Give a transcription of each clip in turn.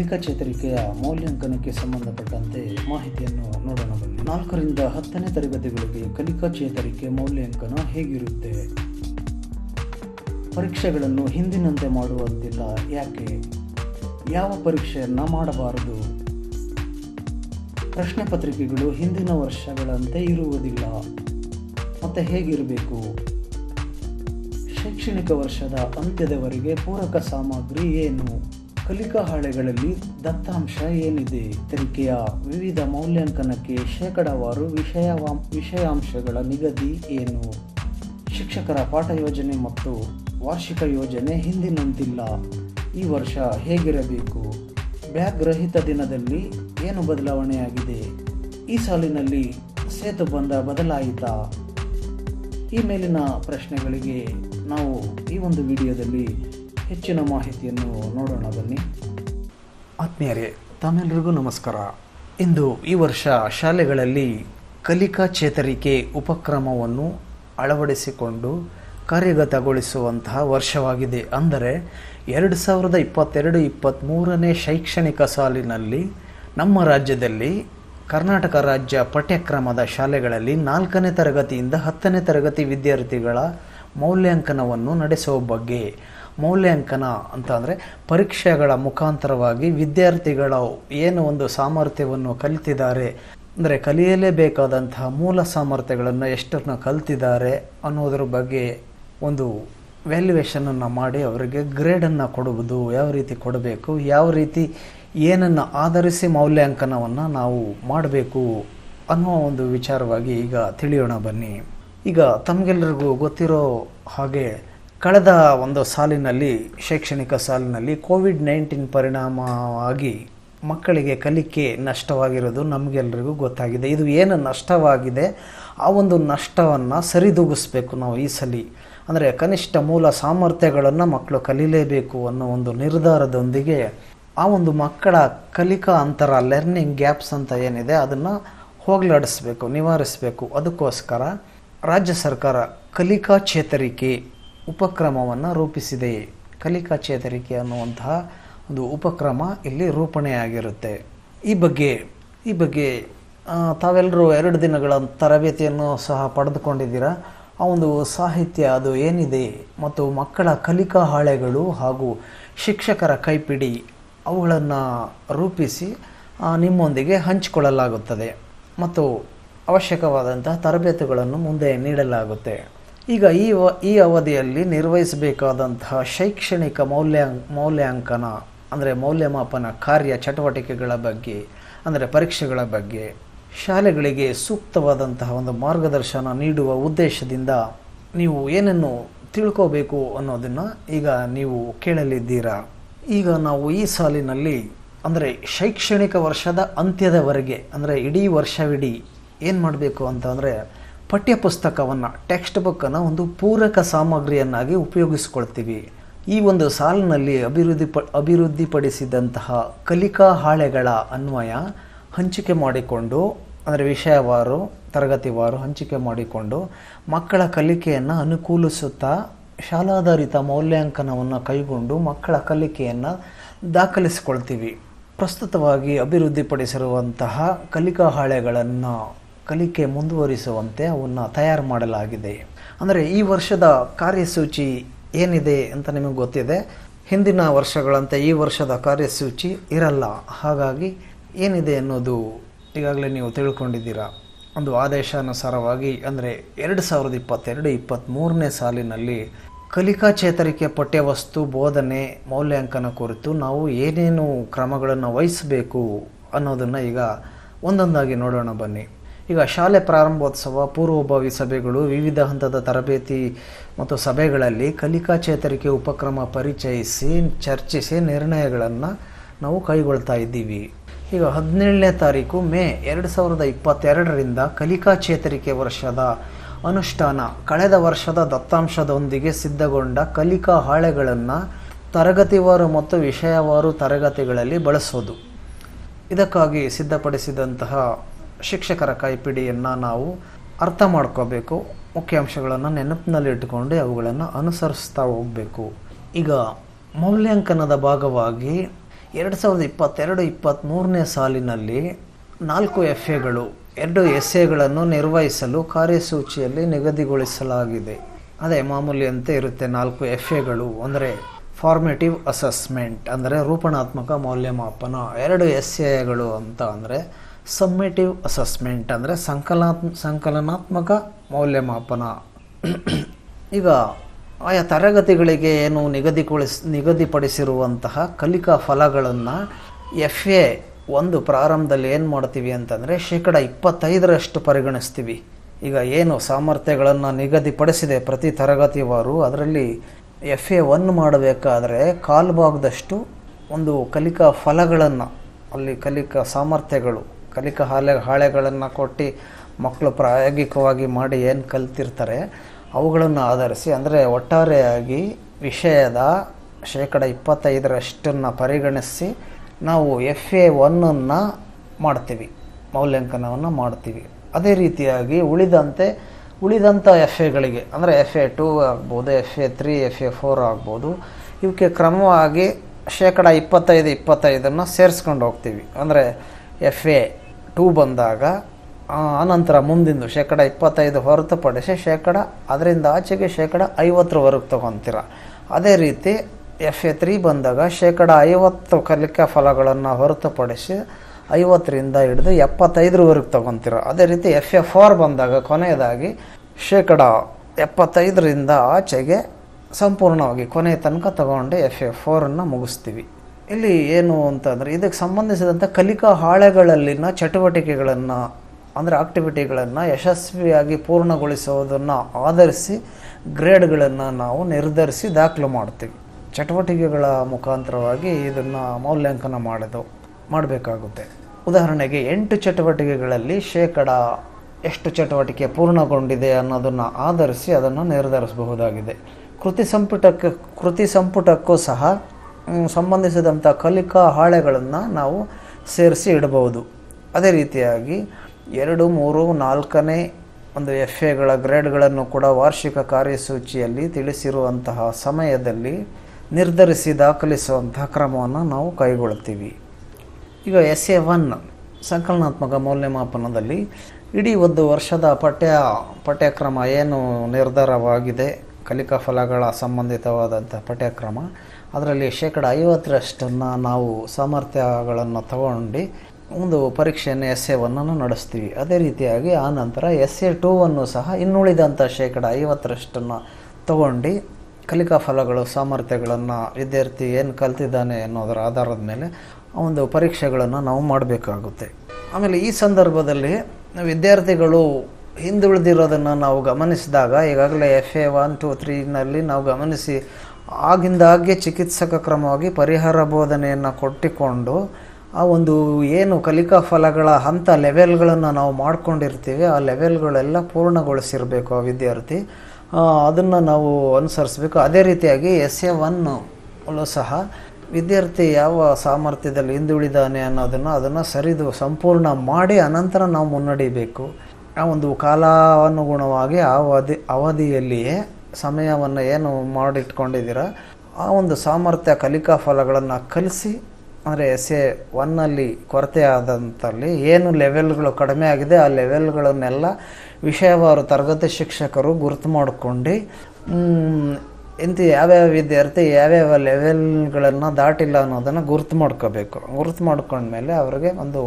ಕಲಿಕಾ ಚೇತರಿಕೆಯ ಮೌಲ್ಯಾಂಕನಕ್ಕೆ ಸಂಬಂಧಪಟ್ಟಂತೆ ಮಾಹಿತಿಯನ್ನು ನೋಡೋಣ ಬನ್ನಿ. 4 ರಿಂದ 10ನೇ ತರಗತಿಗಳಿಗೆ ಕಲಿಕಾ ಚೇತರಿಕೆ ಮೌಲ್ಯಾಂಕನ ಹೇಗಿರುತ್ತೆ? ಪರೀಕ್ಷೆಗಳನ್ನು ಹಿಂದಿನಂತೆ ಮಾಡುವಂತಿಲ್ಲ, ಯಾಕೆ? ಯಾವ ಪರೀಕ್ಷೆಯನ್ನು ಮಾಡಬಾರದು? ಪ್ರಶ್ನೆ ಪತ್ರಿಕೆಗಳು ಹಿಂದಿನ ವರ್ಷಗಳಂತೆ ಇರುವುದಿಲ್ಲ, ಮತ್ತೆ ಹೇಗಿರಬೇಕು? ಶೈಕ್ಷಣಿಕ ವರ್ಷದ ಅಂತ್ಯದವರೆಗೆ ಪೂರಕ ಸಾಮಗ್ರಿ ಏನು? ಕಲಿಕಾ ಹಾಳೆಗಳಲ್ಲಿ ದತ್ತಾಂಶ ಏನಿದೆ? ಚೇತರಿಕೆಯ ವಿವಿಧ ಮೌಲ್ಯಾಂಕನಕ್ಕೆ ಶೇಕಡಾವಾರು ವಿಷಯಾಂಶಗಳ ನಿಗದಿ ಏನು? ಶಿಕ್ಷಕರ ಪಾಠ ಯೋಜನೆ ಮತ್ತು ವಾರ್ಷಿಕ ಯೋಜನೆ ಹಿಂದಿನಂತಿಲ್ಲ, ಈ ವರ್ಷ ಹೇಗಿರಬೇಕು? ಬ್ಯಾಗ್ ರಹಿತ ದಿನದಲ್ಲಿ ಏನು ಬದಲಾವಣೆಯಾಗಿದೆ? ಈ ಸಾಲಿನಲ್ಲಿ ಸೇತುಬಂಧ ಬದಲಾಯಿತಾ? ಈ ಮೇಲಿನ ಪ್ರಶ್ನೆಗಳಿಗೆ ನಾವು ಈ ಒಂದು ವಿಡಿಯೋದಲ್ಲಿ ಹೆಚ್ಚಿನ ಮಾಹಿತಿಯನ್ನು ನೋಡೋಣ ಬನ್ನಿ. ಆತ್ಮೀಯರೇ, ತಮ್ಮೆಲ್ಲರಿಗೂ ನಮಸ್ಕಾರ. ಇಂದು ಈ ವರ್ಷ ಶಾಲೆಗಳಲ್ಲಿ ಕಲಿಕಾ ಚೇತರಿಕೆ ಉಪಕ್ರಮವನ್ನು ಅಳವಡಿಸಿಕೊಂಡು ಕಾರ್ಯಗತಗೊಳಿಸುವಂತಹ ವರ್ಷವಾಗಿದೆ. ಅಂದರೆ 2022-23ನೇ ಶೈಕ್ಷಣಿಕ ಸಾಲಿನಲ್ಲಿ ನಮ್ಮ ರಾಜ್ಯದಲ್ಲಿ ಕರ್ನಾಟಕ ರಾಜ್ಯ ಪಠ್ಯಕ್ರಮದ ಶಾಲೆಗಳಲ್ಲಿ 4ನೇ ತರಗತಿಯಿಂದ 10ನೇ ತರಗತಿ ವಿದ್ಯಾರ್ಥಿಗಳ ಮೌಲ್ಯಾಂಕನವನ್ನು ನಡೆಸುವ ಬಗ್ಗೆ. ಮೌಲ್ಯಾಂಕನ ಅಂತ ಅಂದರೆ ಪರೀಕ್ಷೆಗಳ ಮುಖಾಂತರವಾಗಿ ವಿದ್ಯಾರ್ಥಿಗಳು ಏನು ಒಂದು ಸಾಮರ್ಥ್ಯವನ್ನು ಕಲಿತಿದ್ದಾರೆ, ಅಂದರೆ ಕಲಿಯಲೇಬೇಕಾದಂತಹ ಮೂಲ ಸಾಮರ್ಥ್ಯಗಳನ್ನು ಎಷ್ಟನ್ನು ಕಲಿತಿದ್ದಾರೆ ಅನ್ನೋದ್ರ ಬಗ್ಗೆ ಒಂದು ವ್ಯಾಲ್ಯುವೇಷನನ್ನು ಮಾಡಿ ಅವರಿಗೆ ಗ್ರೇಡನ್ನು ಕೊಡುವುದು, ಯಾವ ರೀತಿ ಕೊಡಬೇಕು, ಯಾವ ರೀತಿ ಏನನ್ನು ಆಧರಿಸಿ ಮೌಲ್ಯಾಂಕನವನ್ನು ನಾವು ಮಾಡಬೇಕು ಅನ್ನೋ ಒಂದು ವಿಚಾರವಾಗಿ ಈಗ ತಿಳಿಯೋಣ ಬನ್ನಿ. ಈಗ ತಮಗೆಲ್ಲರಿಗೂ ಗೊತ್ತಿರೋ ಹಾಗೆ ಕಳೆದ ಒಂದು ಸಾಲಿನಲ್ಲಿ, ಶೈಕ್ಷಣಿಕ ಸಾಲಿನಲ್ಲಿ ಕೋವಿಡ್-19 ಪರಿಣಾಮವಾಗಿ ಮಕ್ಕಳಿಗೆ ಕಲಿಕೆ ನಷ್ಟವಾಗಿರೋದು ನಮಗೆಲ್ಲರಿಗೂ ಗೊತ್ತಾಗಿದೆ. ಇದು ಏನು ನಷ್ಟವಾಗಿದೆ, ಆ ಒಂದು ನಷ್ಟವನ್ನು ಸರಿದೂಗಿಸ್ಬೇಕು ನಾವು ಈ ಸಲ. ಅಂದರೆ ಕನಿಷ್ಠ ಮೂಲ ಸಾಮರ್ಥ್ಯಗಳನ್ನು ಮಕ್ಕಳು ಕಲೀಲೇಬೇಕು ಅನ್ನೋ ಒಂದು ನಿರ್ಧಾರದೊಂದಿಗೆ ಆ ಒಂದು ಮಕ್ಕಳ ಕಲಿಕಾ ಅಂತರ, ಲರ್ನಿಂಗ್ ಗ್ಯಾಪ್ಸ್ ಅಂತ ಏನಿದೆ ಅದನ್ನು ಹೋಗಲಾಡಿಸ್ಬೇಕು, ನಿವಾರಿಸಬೇಕು. ಅದಕ್ಕೋಸ್ಕರ ರಾಜ್ಯ ಸರ್ಕಾರ ಕಲಿಕಾ ಚೇತರಿಕೆ ಉಪಕ್ರಮವನ್ನು ರೂಪಿಸಿದೆ. ಕಲಿಕಾ ಚೇತರಿಕೆ ಅನ್ನುವಂತಹ ಒಂದು ಉಪಕ್ರಮ ಇಲ್ಲಿ ರೂಪಣೆಯಾಗಿರುತ್ತೆ. ಈ ಬಗ್ಗೆ ತಾವೆಲ್ಲರೂ 2 ದಿನಗಳ ತರಬೇತಿಯನ್ನು ಸಹ ಪಡೆದುಕೊಂಡಿದ್ದೀರಾ. ಆ ಒಂದು ಸಾಹಿತ್ಯ ಅದು ಏನಿದೆ ಮತ್ತು ಮಕ್ಕಳ ಕಲಿಕಾ ಹಾಳೆಗಳು ಹಾಗೂ ಶಿಕ್ಷಕರ ಕೈಪಿಡಿ ಅವುಗಳನ್ನು ರೂಪಿಸಿ ನಿಮ್ಮೊಂದಿಗೆ ಹಂಚಿಕೊಳ್ಳಲಾಗುತ್ತದೆ ಮತ್ತು ಅವಶ್ಯಕವಾದಂತಹ ತರಬೇತಿಗಳನ್ನು ಮುಂದೆ ನೀಡಲಾಗುತ್ತೆ. ಈಗ ಈ ಅವಧಿಯಲ್ಲಿ ನಿರ್ವಹಿಸಬೇಕಾದಂತಹ ಶೈಕ್ಷಣಿಕ ಮೌಲ್ಯಾಂಕನ ಅಂದರೆ ಮೌಲ್ಯಮಾಪನ ಕಾರ್ಯ ಚಟುವಟಿಕೆಗಳ ಬಗ್ಗೆ, ಅಂದರೆ ಪರೀಕ್ಷೆಗಳ ಬಗ್ಗೆ ಶಾಲೆಗಳಿಗೆ ಸೂಕ್ತವಾದಂತಹ ಒಂದು ಮಾರ್ಗದರ್ಶನ ನೀಡುವ ಉದ್ದೇಶದಿಂದ ನೀವು ಏನನ್ನು ತಿಳ್ಕೋಬೇಕು ಅನ್ನೋದನ್ನು ಈಗ ನೀವು ಕೇಳಲಿದ್ದೀರಾ. ಈಗ ನಾವು ಈ ಸಾಲಿನಲ್ಲಿ ಅಂದರೆ ಶೈಕ್ಷಣಿಕ ವರ್ಷದ ಅಂತ್ಯದವರೆಗೆ, ಅಂದರೆ ಇಡೀ ವರ್ಷವಿಡೀ ಏನು ಮಾಡಬೇಕು ಅಂತಂದರೆ ಪಠ್ಯಪುಸ್ತಕವನ್ನು, ಟೆಕ್ಸ್ಟ್ ಬುಕ್ಕನ್ನು ಒಂದು ಪೂರಕ ಸಾಮಗ್ರಿಯನ್ನಾಗಿ ಉಪಯೋಗಿಸ್ಕೊಳ್ತೀವಿ. ಈ ಒಂದು ಸಾಲಿನಲ್ಲಿ ಅಭಿವೃದ್ಧಿಪಡಿಸಿದಂತಹ ಕಲಿಕಾ ಹಾಳೆಗಳ ಅನ್ವಯ ಹಂಚಿಕೆ ಮಾಡಿಕೊಂಡು, ಅಂದರೆ ವಿಷಯವಾರು, ತರಗತಿವಾರು ಹಂಚಿಕೆ ಮಾಡಿಕೊಂಡು ಮಕ್ಕಳ ಕಲಿಕೆಯನ್ನು ಅನುಕೂಲಿಸುತ್ತಾ ಶಾಲಾಧಾರಿತ ಮೌಲ್ಯಾಂಕನವನ್ನು ಕೈಗೊಂಡು ಮಕ್ಕಳ ಕಲಿಕೆಯನ್ನು ದಾಖಲಿಸಿಕೊಳ್ತೀವಿ. ಪ್ರಸ್ತುತವಾಗಿ ಅಭಿವೃದ್ಧಿಪಡಿಸಿರುವಂತಹ ಕಲಿಕಾ ಹಾಳೆಗಳನ್ನು ಕಲಿಕೆ ಮುಂದುವರಿಸುವಂತೆ ಅವನ್ನು ತಯಾರು ಮಾಡಲಾಗಿದೆ. ಅಂದರೆ ಈ ವರ್ಷದ ಕಾರ್ಯಸೂಚಿ ಏನಿದೆ ಅಂತ ನಿಮಗೆ ಗೊತ್ತಿದೆ. ಹಿಂದಿನ ವರ್ಷಗಳಂತೆ ಈ ವರ್ಷದ ಕಾರ್ಯಸೂಚಿ ಇರಲ್ಲ. ಹಾಗಾಗಿ ಏನಿದೆ ಅನ್ನೋದು ಈಗಾಗಲೇ ನೀವು ತಿಳ್ಕೊಂಡಿದ್ದೀರಾ. ಒಂದು ಆದೇಶಾನುಸಾರವಾಗಿ ಅಂದರೆ 2022-23ನೇ ಸಾಲಿನಲ್ಲಿ ಕಲಿಕಾ ಚೇತರಿಕೆ ಪಠ್ಯವಸ್ತು ಬೋಧನೆ ಮೌಲ್ಯಾಂಕನ ಕುರಿತು ನಾವು ಏನೇನು ಕ್ರಮಗಳನ್ನು ವಹಿಸಬೇಕು ಅನ್ನೋದನ್ನು ಈಗ ಒಂದೊಂದಾಗಿ ನೋಡೋಣ ಬನ್ನಿ. ಈಗ ಶಾಲೆ ಪ್ರಾರಂಭೋತ್ಸವ, ಪೂರ್ವಭಾವಿ ಸಭೆಗಳು, ವಿವಿಧ ಹಂತದ ತರಬೇತಿ ಮತ್ತು ಸಭೆಗಳಲ್ಲಿ ಕಲಿಕಾ ಚೇತರಿಕೆ ಉಪಕ್ರಮ ಪರಿಚಯಿಸಿ ಚರ್ಚಿಸಿ ನಿರ್ಣಯಗಳನ್ನು ನಾವು ಕೈಗೊಳ್ತಾ ಇದ್ದೀವಿ. ಈಗ 17ನೇ ತಾರೀಕು ಮೇ 2022ರಿಂದ ಕಲಿಕಾ ಚೇತರಿಕೆ ವರ್ಷದ ಅನುಷ್ಠಾನ, ಕಳೆದ ವರ್ಷದ ದತ್ತಾಂಶದೊಂದಿಗೆ ಸಿದ್ಧಗೊಂಡ ಕಲಿಕಾ ಹಾಳೆಗಳನ್ನು ತರಗತಿವಾರು ಮತ್ತು ವಿಷಯವಾರು ತರಗತಿಗಳಲ್ಲಿ ಬಳಸೋದು. ಇದಕ್ಕಾಗಿ ಸಿದ್ಧಪಡಿಸಿದಂತಹ ಶಿಕ್ಷಕರ ಕೈಪಿಡಿಯನ್ನು ನಾವು ಅರ್ಥ ಮಾಡ್ಕೋಬೇಕು. ಮುಖ್ಯಾಂಶಗಳನ್ನು ನೆನಪಿನಲ್ಲಿಟ್ಟುಕೊಂಡು ಅವುಗಳನ್ನು ಅನುಸರಿಸ್ತಾ ಹೋಗಬೇಕು. ಈಗ ಮೌಲ್ಯಾಂಕನದ ಭಾಗವಾಗಿ 2022-23ನೇ ಸಾಲಿನಲ್ಲಿ 4 FAಗಳು 2 SA ನಿರ್ವಹಿಸಲು ಕಾರ್ಯಸೂಚಿಯಲ್ಲಿ ನಿಗದಿಗೊಳಿಸಲಾಗಿದೆ. ಅದೇ ಮಾಮೂಲಿಯಂತೆ ಇರುತ್ತೆ 4 FAಗಳು. ಅಂದರೆ ಫಾರ್ಮೇಟಿವ್ ಅಸೆಸ್ಮೆಂಟ್ ಅಂದರೆ ರೂಪಣಾತ್ಮಕ ಮೌಲ್ಯಮಾಪನ, 2 SAಗಳು ಅಂತ ಅಂದರೆ ಸಮ್ಮೇಟಿವ್ ಅಸೆಸ್ಮೆಂಟ್ ಅಂದರೆ ಸಂಕಲನಾತ್ಮಕ ಮೌಲ್ಯಮಾಪನ. ಈಗ ಆಯಾ ತರಗತಿಗಳಿಗೆ ಏನು ನಿಗದಿಪಡಿಸಿರುವಂತಹ ಕಲಿಕಾ ಫಲಗಳನ್ನು FA1 ಪ್ರಾರಂಭದಲ್ಲಿ ಏನು ಮಾಡ್ತೀವಿ ಅಂತಂದರೆ 25% ಪರಿಗಣಿಸ್ತೀವಿ. ಈಗ ಏನು ಸಾಮರ್ಥ್ಯಗಳನ್ನು ನಿಗದಿಪಡಿಸಿದೆ ಪ್ರತಿ ತರಗತಿವಾರು, ಅದರಲ್ಲಿ FA1 ಮಾಡಬೇಕಾದ್ರೆ ಕಾಲು ಭಾಗದಷ್ಟು ಒಂದು ಕಲಿಕಾ ಫಲಗಳನ್ನು, ಅಲ್ಲಿ ಕಲಿಕಾ ಸಾಮರ್ಥ್ಯಗಳು, ಕಲಿಕಾ ಹಾಳೆಗಳನ್ನು ಕೊಟ್ಟು ಮಕ್ಕಳು ಪ್ರಾಯೋಗಿಕವಾಗಿ ಮಾಡಿ ಏನು ಕಲ್ತಿರ್ತಾರೆ ಅವುಗಳನ್ನು ಆಧರಿಸಿ, ಅಂದರೆ ಒಟ್ಟಾರೆಯಾಗಿ ವಿಷಯದ 25% ಪರಿಗಣಿಸಿ ನಾವು FA1 ಮಾಡ್ತೀವಿ, ಮೌಲ್ಯಾಂಕನವನ್ನು ಮಾಡ್ತೀವಿ. ಅದೇ ರೀತಿಯಾಗಿ ಉಳಿದಂಥ FAಗಳಿಗೆ ಅಂದರೆ FA2 ಆಗ್ಬೋದು, FA3, FA4 ಆಗ್ಬೋದು, ಇವಕ್ಕೆ ಕ್ರಮವಾಗಿ 25% ಸೇರಿಸ್ಕೊಂಡು ಹೋಗ್ತೀವಿ. ಅಂದರೆ FA2 ಬಂದಾಗ ಆನಂತರ ಮುಂದಿಂದು 25% ಹೊರತುಪಡಿಸಿ ಅದರಿಂದ ಆಚೆಗೆ 50% ತಗೊತೀರ. ಅದೇ ರೀತಿ FA3 ಬಂದಾಗ 50% ಕಲಿಕಾ ಫಲಗಳನ್ನು ಹೊರತುಪಡಿಸಿ 50ರಿಂದ ಹಿಡಿದು 75% ತಗೊತೀರ. ಅದೇ ರೀತಿ FA4 ಬಂದಾಗ ಕೊನೆಯದಾಗಿ 75% ಆಚೆಗೆ ಸಂಪೂರ್ಣವಾಗಿ ಕೊನೆಯ ತನಕ ತಗೊಂಡು FA4 ಮುಗಿಸ್ತೀವಿ. ಇಲ್ಲಿ ಏನು ಅಂತಂದರೆ ಇದಕ್ಕೆ ಸಂಬಂಧಿಸಿದಂಥ ಕಲಿಕಾ ಹಾಳೆಗಳಲ್ಲಿನ ಚಟುವಟಿಕೆಗಳನ್ನು ಅಂದರೆ ಆಕ್ಟಿವಿಟಿಗಳನ್ನು ಯಶಸ್ವಿಯಾಗಿ ಪೂರ್ಣಗೊಳಿಸೋದನ್ನು ಆಧರಿಸಿ ಗ್ರೇಡ್ಗಳನ್ನು ನಾವು ನಿರ್ಧರಿಸಿ ದಾಖಲು ಮಾಡ್ತೀವಿ. ಚಟುವಟಿಕೆಗಳ ಮುಖಾಂತರವಾಗಿ ಇದನ್ನು ಮೌಲ್ಯಾಂಕನ ಮಾಡಬೇಕಾಗುತ್ತೆ. ಉದಾಹರಣೆಗೆ 8 ಚಟುವಟಿಕೆಗಳಲ್ಲಿ ಎಷ್ಟು ಚಟುವಟಿಕೆ ಪೂರ್ಣಗೊಂಡಿದೆ ಅನ್ನೋದನ್ನು ಆಧರಿಸಿ ಅದನ್ನು ನಿರ್ಧರಿಸಬಹುದಾಗಿದೆ. ಕೃತಿ ಸಂಪುಟಕ್ಕೂ ಸಹ ಸಂಬಂಧಿಸಿದಂಥ ಕಲಿಕಾ ಹಾಳೆಗಳನ್ನು ನಾವು ಸೇರಿಸಿ ಇಡಬಹುದು. ಅದೇ ರೀತಿಯಾಗಿ 2, 3, 4ನೇ ಒಂದು FAಗಳ ಗ್ರೇಡ್ಗಳನ್ನು ಕೂಡ ವಾರ್ಷಿಕ ಕಾರ್ಯಸೂಚಿಯಲ್ಲಿ ತಿಳಿಸಿರುವಂತಹ ಸಮಯದಲ್ಲಿ ನಿರ್ಧರಿಸಿ ದಾಖಲಿಸುವಂತಹ ಕ್ರಮವನ್ನು ನಾವು ಕೈಗೊಳ್ಳುತ್ತೀವಿ. ಈಗ SA1 ಸಂಕಲನಾತ್ಮಕ ಮೌಲ್ಯಮಾಪನದಲ್ಲಿ ಇಡೀ ಒಂದು ವರ್ಷದ ಪಠ್ಯಕ್ರಮ ಏನು ನಿರ್ಧಾರವಾಗಿದೆ, ಕಲಿಕಾ ಫಲಗಳ ಸಂಬಂಧಿತವಾದಂಥ ಪಠ್ಯಕ್ರಮ, ಅದರಲ್ಲಿ 50% ನಾವು ಸಾಮರ್ಥ್ಯಗಳನ್ನು ತಗೊಂಡು ಒಂದು ಪರೀಕ್ಷೆಯನ್ನು SA1 ನಡೆಸ್ತೀವಿ. ಅದೇ ರೀತಿಯಾಗಿ ಆನಂತರ SA2 ಸಹ ಇನ್ನುಳಿದಂಥ 50% ತಗೊಂಡು ಕಲಿಕಾ ಫಲಗಳು ಸಾಮರ್ಥ್ಯಗಳನ್ನು ವಿದ್ಯಾರ್ಥಿ ಏನು ಕಲ್ತಿದ್ದಾನೆ ಅನ್ನೋದರ ಆಧಾರದ ಮೇಲೆ ಒಂದು ಪರೀಕ್ಷೆಗಳನ್ನು ನಾವು ಮಾಡಬೇಕಾಗುತ್ತೆ. ಆಮೇಲೆ ಈ ಸಂದರ್ಭದಲ್ಲಿ ವಿದ್ಯಾರ್ಥಿಗಳು ಹಿಂದುಳಿದಿರೋದನ್ನು ನಾವು ಗಮನಿಸಿದಾಗ, ಈಗಾಗಲೇ FA1, 2, 3ನಲ್ಲಿ ನಾವು ಗಮನಿಸಿ ಆಗಿಂದಾಗ್ಗೆ ಚಿಕಿತ್ಸಕ ಕ್ರಮವಾಗಿ ಪರಿಹಾರ ಬೋಧನೆಯನ್ನು ಕೊಟ್ಟಿಕೊಂಡು ಆ ಒಂದು ಏನು ಕಲಿಕಾ ಫಲಗಳ ಹಂತ ಲೆವೆಲ್ಗಳನ್ನು ನಾವು ಮಾಡ್ಕೊಂಡಿರ್ತೀವಿ, ಆ ಲೆವೆಲ್ಗಳೆಲ್ಲ ಪೂರ್ಣಗೊಳಿಸಿರಬೇಕು ಆ ವಿದ್ಯಾರ್ಥಿ. ಅದನ್ನು ನಾವು ಅನುಸರಿಸಬೇಕು. ಅದೇ ರೀತಿಯಾಗಿ SA1 ಸಹ ವಿದ್ಯಾರ್ಥಿ ಯಾವ ಸಾಮರ್ಥ್ಯದಲ್ಲಿ ಹಿಂದುಳಿದಾನೆ ಅದನ್ನು ಸರಿದು ಸಂಪೂರ್ಣ ಮಾಡಿ ಅನಂತರ ನಾವು ಮುನ್ನಡಿಬೇಕು. ಆ ಒಂದು ಕಾಲಾನುಗುಣವಾಗಿ ಆ ಅವಧಿಯಲ್ಲಿಯೇ ಸಮಯವನ್ನು ಏನು ಮಾಡಿಟ್ಕೊಂಡಿದ್ದೀರ ಆ ಒಂದು ಸಾಮರ್ಥ್ಯ ಕಲಿಕಾ ಫಲಗಳನ್ನು ಕಲಿಸಿ, ಅಂದರೆ SA1 ಕೊರತೆ ಆದಂಥಲ್ಲಿ ಏನು ಲೆವೆಲ್ಗಳು ಕಡಿಮೆ ಆಗಿದೆ ಆ ಲೆವೆಲ್ಗಳನ್ನೆಲ್ಲ ವಿಷಯವಾರು ತರಗತಿ ಶಿಕ್ಷಕರು ಗುರುತು ಮಾಡಿಕೊಂಡು ಯಾವ್ಯಾವ ವಿದ್ಯಾರ್ಥಿ ಯಾವ್ಯಾವ ಲೆವೆಲ್ಗಳನ್ನು ದಾಟಿಲ್ಲ ಅನ್ನೋದನ್ನು ಗುರುತು ಮಾಡ್ಕೋಬೇಕು. ಗುರುತು ಮಾಡ್ಕೊಂಡ್ಮೇಲೆ ಅವರಿಗೆ ಒಂದು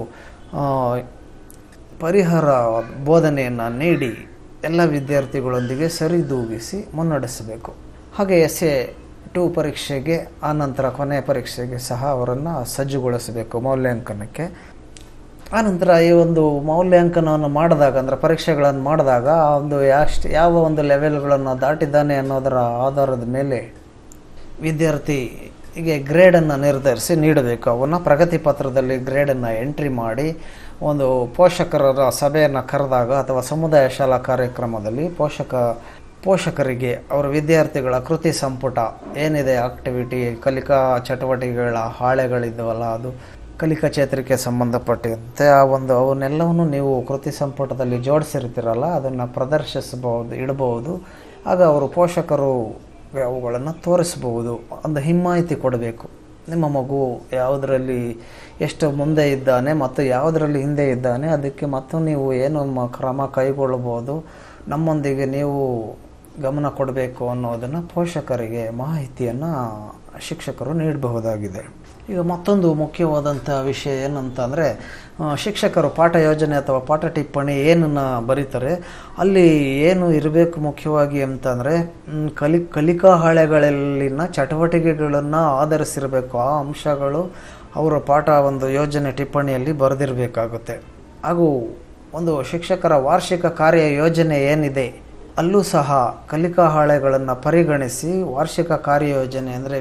ಪರಿಹಾರ ಬೋಧನೆಯನ್ನು ನೀಡಿ ಎಲ್ಲ ವಿದ್ಯಾರ್ಥಿಗಳೊಂದಿಗೆ ಸರಿದೂಗಿಸಿ ಮುನ್ನಡೆಸಬೇಕು. ಹಾಗೆ SA2 ಪರೀಕ್ಷೆಗೆ ಆನಂತರ ಕೊನೆಯ ಪರೀಕ್ಷೆಗೆ ಸಹ ಅವರನ್ನು ಸಜ್ಜುಗೊಳಿಸಬೇಕು ಮೌಲ್ಯಾಂಕನಕ್ಕೆ. ಆನಂತರ ಈ ಒಂದು ಮೌಲ್ಯಾಂಕನವನ್ನು ಮಾಡಿದಾಗ, ಅಂದರೆ ಪರೀಕ್ಷೆಗಳನ್ನು ಮಾಡಿದಾಗ ಒಂದು ಯಾವ ಒಂದು ಲೆವೆಲ್ಗಳನ್ನು ದಾಟಿದ್ದಾನೆ ಅನ್ನೋದರ ಆಧಾರದ ಮೇಲೆ ವಿದ್ಯಾರ್ಥಿಗೆ ಗ್ರೇಡನ್ನು ನಿರ್ಧರಿಸಿ ನೀಡಬೇಕು. ಅವನ್ನ ಪ್ರಗತಿ ಪತ್ರದಲ್ಲಿ ಗ್ರೇಡನ್ನು ಎಂಟ್ರಿ ಮಾಡಿ ಒಂದು ಪೋಷಕರ ಸಭೆಯನ್ನು ಕರೆದಾಗ ಅಥವಾ ಸಮುದಾಯ ಶಾಲಾ ಕಾರ್ಯಕ್ರಮದಲ್ಲಿ ಪೋಷಕರಿಗೆ ಅವರ ವಿದ್ಯಾರ್ಥಿಗಳ ಕೃತಿ ಸಂಪುಟ ಏನಿದೆ, ಆಕ್ಟಿವಿಟಿ ಕಲಿಕಾ ಚಟುವಟಿಕೆಗಳ ಹಾಳೆಗಳಿದ್ದವಲ್ಲ, ಅದು ಕಲಿಕಾ ಚೇತರಿಕೆ ಸಂಬಂಧಪಟ್ಟಂತೆ ಅವನ್ನೆಲ್ಲವನ್ನು ನೀವು ಕೃತಿ ಸಂಪುಟದಲ್ಲಿ ಜೋಡಿಸಿರ್ತೀರಲ್ಲ, ಅದನ್ನು ಇಡಬಹುದು. ಆಗ ಅವರು ಪೋಷಕರು ಅವುಗಳನ್ನು ತೋರಿಸಬಹುದು, ಒಂದು ಹಿಮ್ಮಾಹಿತಿ ಕೊಡಬೇಕು. ನಿಮ್ಮ ಮಗು ಯಾವುದರಲ್ಲಿ ಎಷ್ಟು ಮುಂದೆ ಇದ್ದಾನೆ ಮತ್ತು ಯಾವುದರಲ್ಲಿ ಹಿಂದೆ ಇದ್ದಾನೆ, ಅದಕ್ಕೆ ಮತ್ತು ನೀವು ಏನು ಕ್ರಮ ಕೈಗೊಳ್ಳಬಹುದು, ನಮ್ಮೊಂದಿಗೆ ನೀವು ಗಮನ ಕೊಡಬೇಕು ಅನ್ನೋದನ್ನು ಪೋಷಕರಿಗೆ ಮಾಹಿತಿಯನ್ನು ಶಿಕ್ಷಕರು ನೀಡಬಹುದಾಗಿದೆ. ಈಗ ಮತ್ತೊಂದು ಮುಖ್ಯವಾದಂಥ ವಿಷಯ ಏನಂತಂದರೆ, ಶಿಕ್ಷಕರು ಪಾಠ ಯೋಜನೆ ಅಥವಾ ಪಾಠ ಟಿಪ್ಪಣಿ ಏನನ್ನು ಬರೀತಾರೆ ಅಲ್ಲಿ ಏನು ಇರಬೇಕು ಮುಖ್ಯವಾಗಿ ಅಂತಂದರೆ ಕಲಿಕಾ ಹಾಳೆಗಳಲ್ಲಿನ ಚಟುವಟಿಕೆಗಳನ್ನು ಆಧರಿಸಿರಬೇಕು. ಆ ಅಂಶಗಳು ಅವರ ಪಾಠ ಒಂದು ಯೋಜನೆ ಟಿಪ್ಪಣಿಯಲ್ಲಿ ಬರೆದಿರಬೇಕಾಗುತ್ತೆ. ಹಾಗೂ ಒಂದು ಶಿಕ್ಷಕರ ವಾರ್ಷಿಕ ಕಾರ್ಯ ಯೋಜನೆ ಏನಿದೆ ಅಲ್ಲೂ ಸಹ ಕಲಿಕಾ ಹಾಳೆಗಳನ್ನು ಪರಿಗಣಿಸಿ ವಾರ್ಷಿಕ ಕಾರ್ಯಯೋಜನೆ ಅಂದರೆ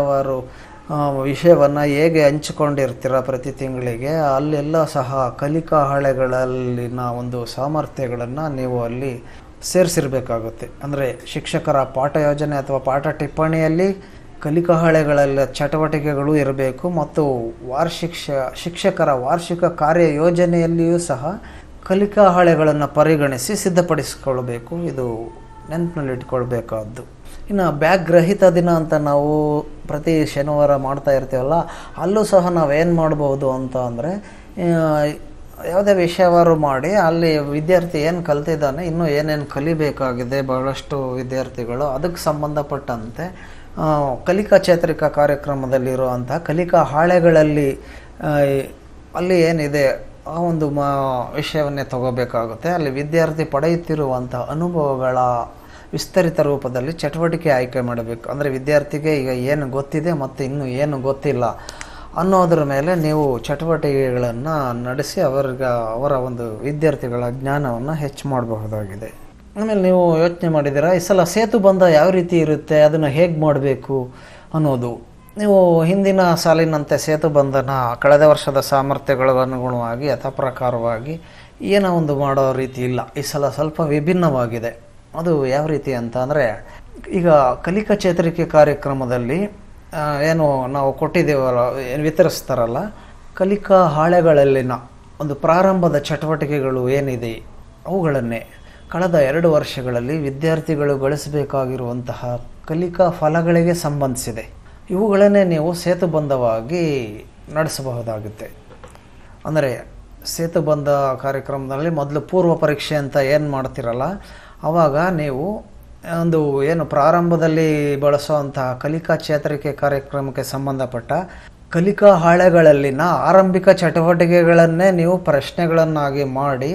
ವಿಷಯವನ್ನು ಹೇಗೆ ಹಂಚಿಕೊಂಡಿರ್ತೀರ ಪ್ರತಿ ತಿಂಗಳಿಗೆ, ಅಲ್ಲೆಲ್ಲ ಸಹ ಕಲಿಕಾ ಹಾಳೆಗಳಲ್ಲಿನ ಒಂದು ಸಾಮರ್ಥ್ಯಗಳನ್ನು ನೀವು ಅಲ್ಲಿ ಸೇರಿಸಿರಬೇಕಾಗುತ್ತೆ. ಅಂದರೆ ಶಿಕ್ಷಕರ ಪಾಠ ಯೋಜನೆ ಅಥವಾ ಪಾಠ ಟಿಪ್ಪಣಿಯಲ್ಲಿ ಕಲಿಕಾ ಹಾಳೆಗಳೆಲ್ಲ ಚಟುವಟಿಕೆಗಳು ಇರಬೇಕು ಮತ್ತು ಶಿಕ್ಷಕರ ವಾರ್ಷಿಕ ಕಾರ್ಯ ಯೋಜನೆಯಲ್ಲಿಯೂ ಸಹ ಕಲಿಕಾ ಹಾಳೆಗಳನ್ನು ಪರಿಗಣಿಸಿ ಸಿದ್ಧಪಡಿಸಿಕೊಳ್ಬೇಕು. ಇದು ನೆನಪಿನಲ್ಲಿಟ್ಕೊಳ್ಬೇಕಾದ್ದು. ಇನ್ನು ಬ್ಯಾಗ್ ರಹಿತ ದಿನ ಅಂತ ನಾವು ಪ್ರತಿ ಶನಿವಾರ ಮಾಡ್ತಾ ಇರ್ತೀವಲ್ಲ, ಅಲ್ಲೂ ಸಹ ನಾವೇನು ಮಾಡ್ಬೋದು ಅಂತ ಅಂದರೆ ಯಾವುದೇ ವಿಷಯವಾರು ಮಾಡಿ ಅಲ್ಲಿ ವಿದ್ಯಾರ್ಥಿ ಏನು ಕಲ್ತಿದ್ದಾನೆ, ಇನ್ನೂ ಏನೇನು ಕಲಿಬೇಕಾಗಿದೆ ಬಹಳಷ್ಟು ವಿದ್ಯಾರ್ಥಿಗಳು, ಅದಕ್ಕೆ ಸಂಬಂಧಪಟ್ಟಂತೆ ಕಲಿಕಾ ಚೇತರಿಕಾ ಕಾರ್ಯಕ್ರಮದಲ್ಲಿರುವಂಥ ಕಲಿಕಾ ಹಾಳೆಗಳಲ್ಲಿ ಅಲ್ಲಿ ಏನಿದೆ ಆ ಒಂದು ವಿಷಯವನ್ನೇ ತಗೋಬೇಕಾಗುತ್ತೆ. ಅಲ್ಲಿ ವಿದ್ಯಾರ್ಥಿ ಪಡೆಯುತ್ತಿರುವಂಥ ಅನುಭವಗಳ ವಿಸ್ತರಿತ ರೂಪದಲ್ಲಿ ಚಟುವಟಿಕೆ ಆಯ್ಕೆ ಮಾಡಬೇಕು. ಅಂದರೆ ವಿದ್ಯಾರ್ಥಿಗೆ ಈಗ ಏನು ಗೊತ್ತಿದೆ ಮತ್ತು ಇನ್ನೂ ಏನು ಗೊತ್ತಿಲ್ಲ ಅನ್ನೋದ್ರ ಮೇಲೆ ನೀವು ಚಟುವಟಿಕೆಗಳನ್ನು ನಡೆಸಿ ಅವರ ಒಂದು ವಿದ್ಯಾರ್ಥಿಗಳ ಜ್ಞಾನವನ್ನು ಹೆಚ್ಚು ಮಾಡಬಹುದಾಗಿದೆ. ಆಮೇಲೆ ನೀವು ಯೋಚನೆ ಮಾಡಿದ್ದೀರಾ ಈ ಸಲ ಸೇತುಬಂಧ ಯಾವ ರೀತಿ ಇರುತ್ತೆ, ಅದನ್ನು ಹೇಗೆ ಮಾಡಬೇಕು ಅನ್ನೋದು. ನೀವು ಹಿಂದಿನ ಸಾಲಿನಂತೆ ಸೇತುಬಂಧನ ಕಳೆದ ವರ್ಷದ ಸಾಮರ್ಥ್ಯಗಳಿಗೆ ಅನುಗುಣವಾಗಿ ಯಥಾ ಪ್ರಕಾರವಾಗಿ ಏನೋ ಒಂದು ಮಾಡೋ ರೀತಿ ಇಲ್ಲ. ಈ ಸಲ ಸ್ವಲ್ಪ ವಿಭಿನ್ನವಾಗಿದೆ. ಅದು ಯಾವ ರೀತಿ ಅಂತ ಅಂದರೆ, ಈಗ ಕಲಿಕಾ ಚೇತರಿಕೆ ಕಾರ್ಯಕ್ರಮದಲ್ಲಿ ಏನು ನಾವು ಕೊಟ್ಟಿದ್ದೇವಲ್ಲ, ವಿತರಿಸ್ತಾರಲ್ಲ, ಕಲಿಕಾ ಹಾಳೆಗಳಲ್ಲಿನ ಒಂದು ಪ್ರಾರಂಭದ ಚಟುವಟಿಕೆಗಳು ಏನಿದೆ ಅವುಗಳನ್ನೇ ಕಳೆದ 2 ವರ್ಷಗಳಲ್ಲಿ ವಿದ್ಯಾರ್ಥಿಗಳು ಗಳಿಸಬೇಕಾಗಿರುವಂತಹ ಕಲಿಕಾ ಫಲಗಳಿಗೆ ಸಂಬಂಧಿಸಿದೆ. ಇವುಗಳನ್ನೇ ನೀವು ಸೇತುಬಂಧವಾಗಿ ನಡೆಸಬಹುದಾಗುತ್ತೆ. ಅಂದರೆ ಸೇತುಬಂಧ ಕಾರ್ಯಕ್ರಮದಲ್ಲಿ ಮೊದಲು ಪೂರ್ವ ಪರೀಕ್ಷೆ ಅಂತ ಏನು ಮಾಡ್ತಿರಲ್ಲ, ಆವಾಗ ನೀವು ಒಂದು ಏನು ಪ್ರಾರಂಭದಲ್ಲಿ ಬಳಸುವಂತಹ ಕಲಿಕಾ ಚೇತರಿಕೆ ಕಾರ್ಯಕ್ರಮಕ್ಕೆ ಸಂಬಂಧಪಟ್ಟ ಕಲಿಕಾ ಹಾಳೆಗಳಲ್ಲಿನ ಆರಂಭಿಕ ಚಟುವಟಿಕೆಗಳನ್ನೇ ನೀವು ಪ್ರಶ್ನೆಗಳನ್ನಾಗಿ ಮಾಡಿ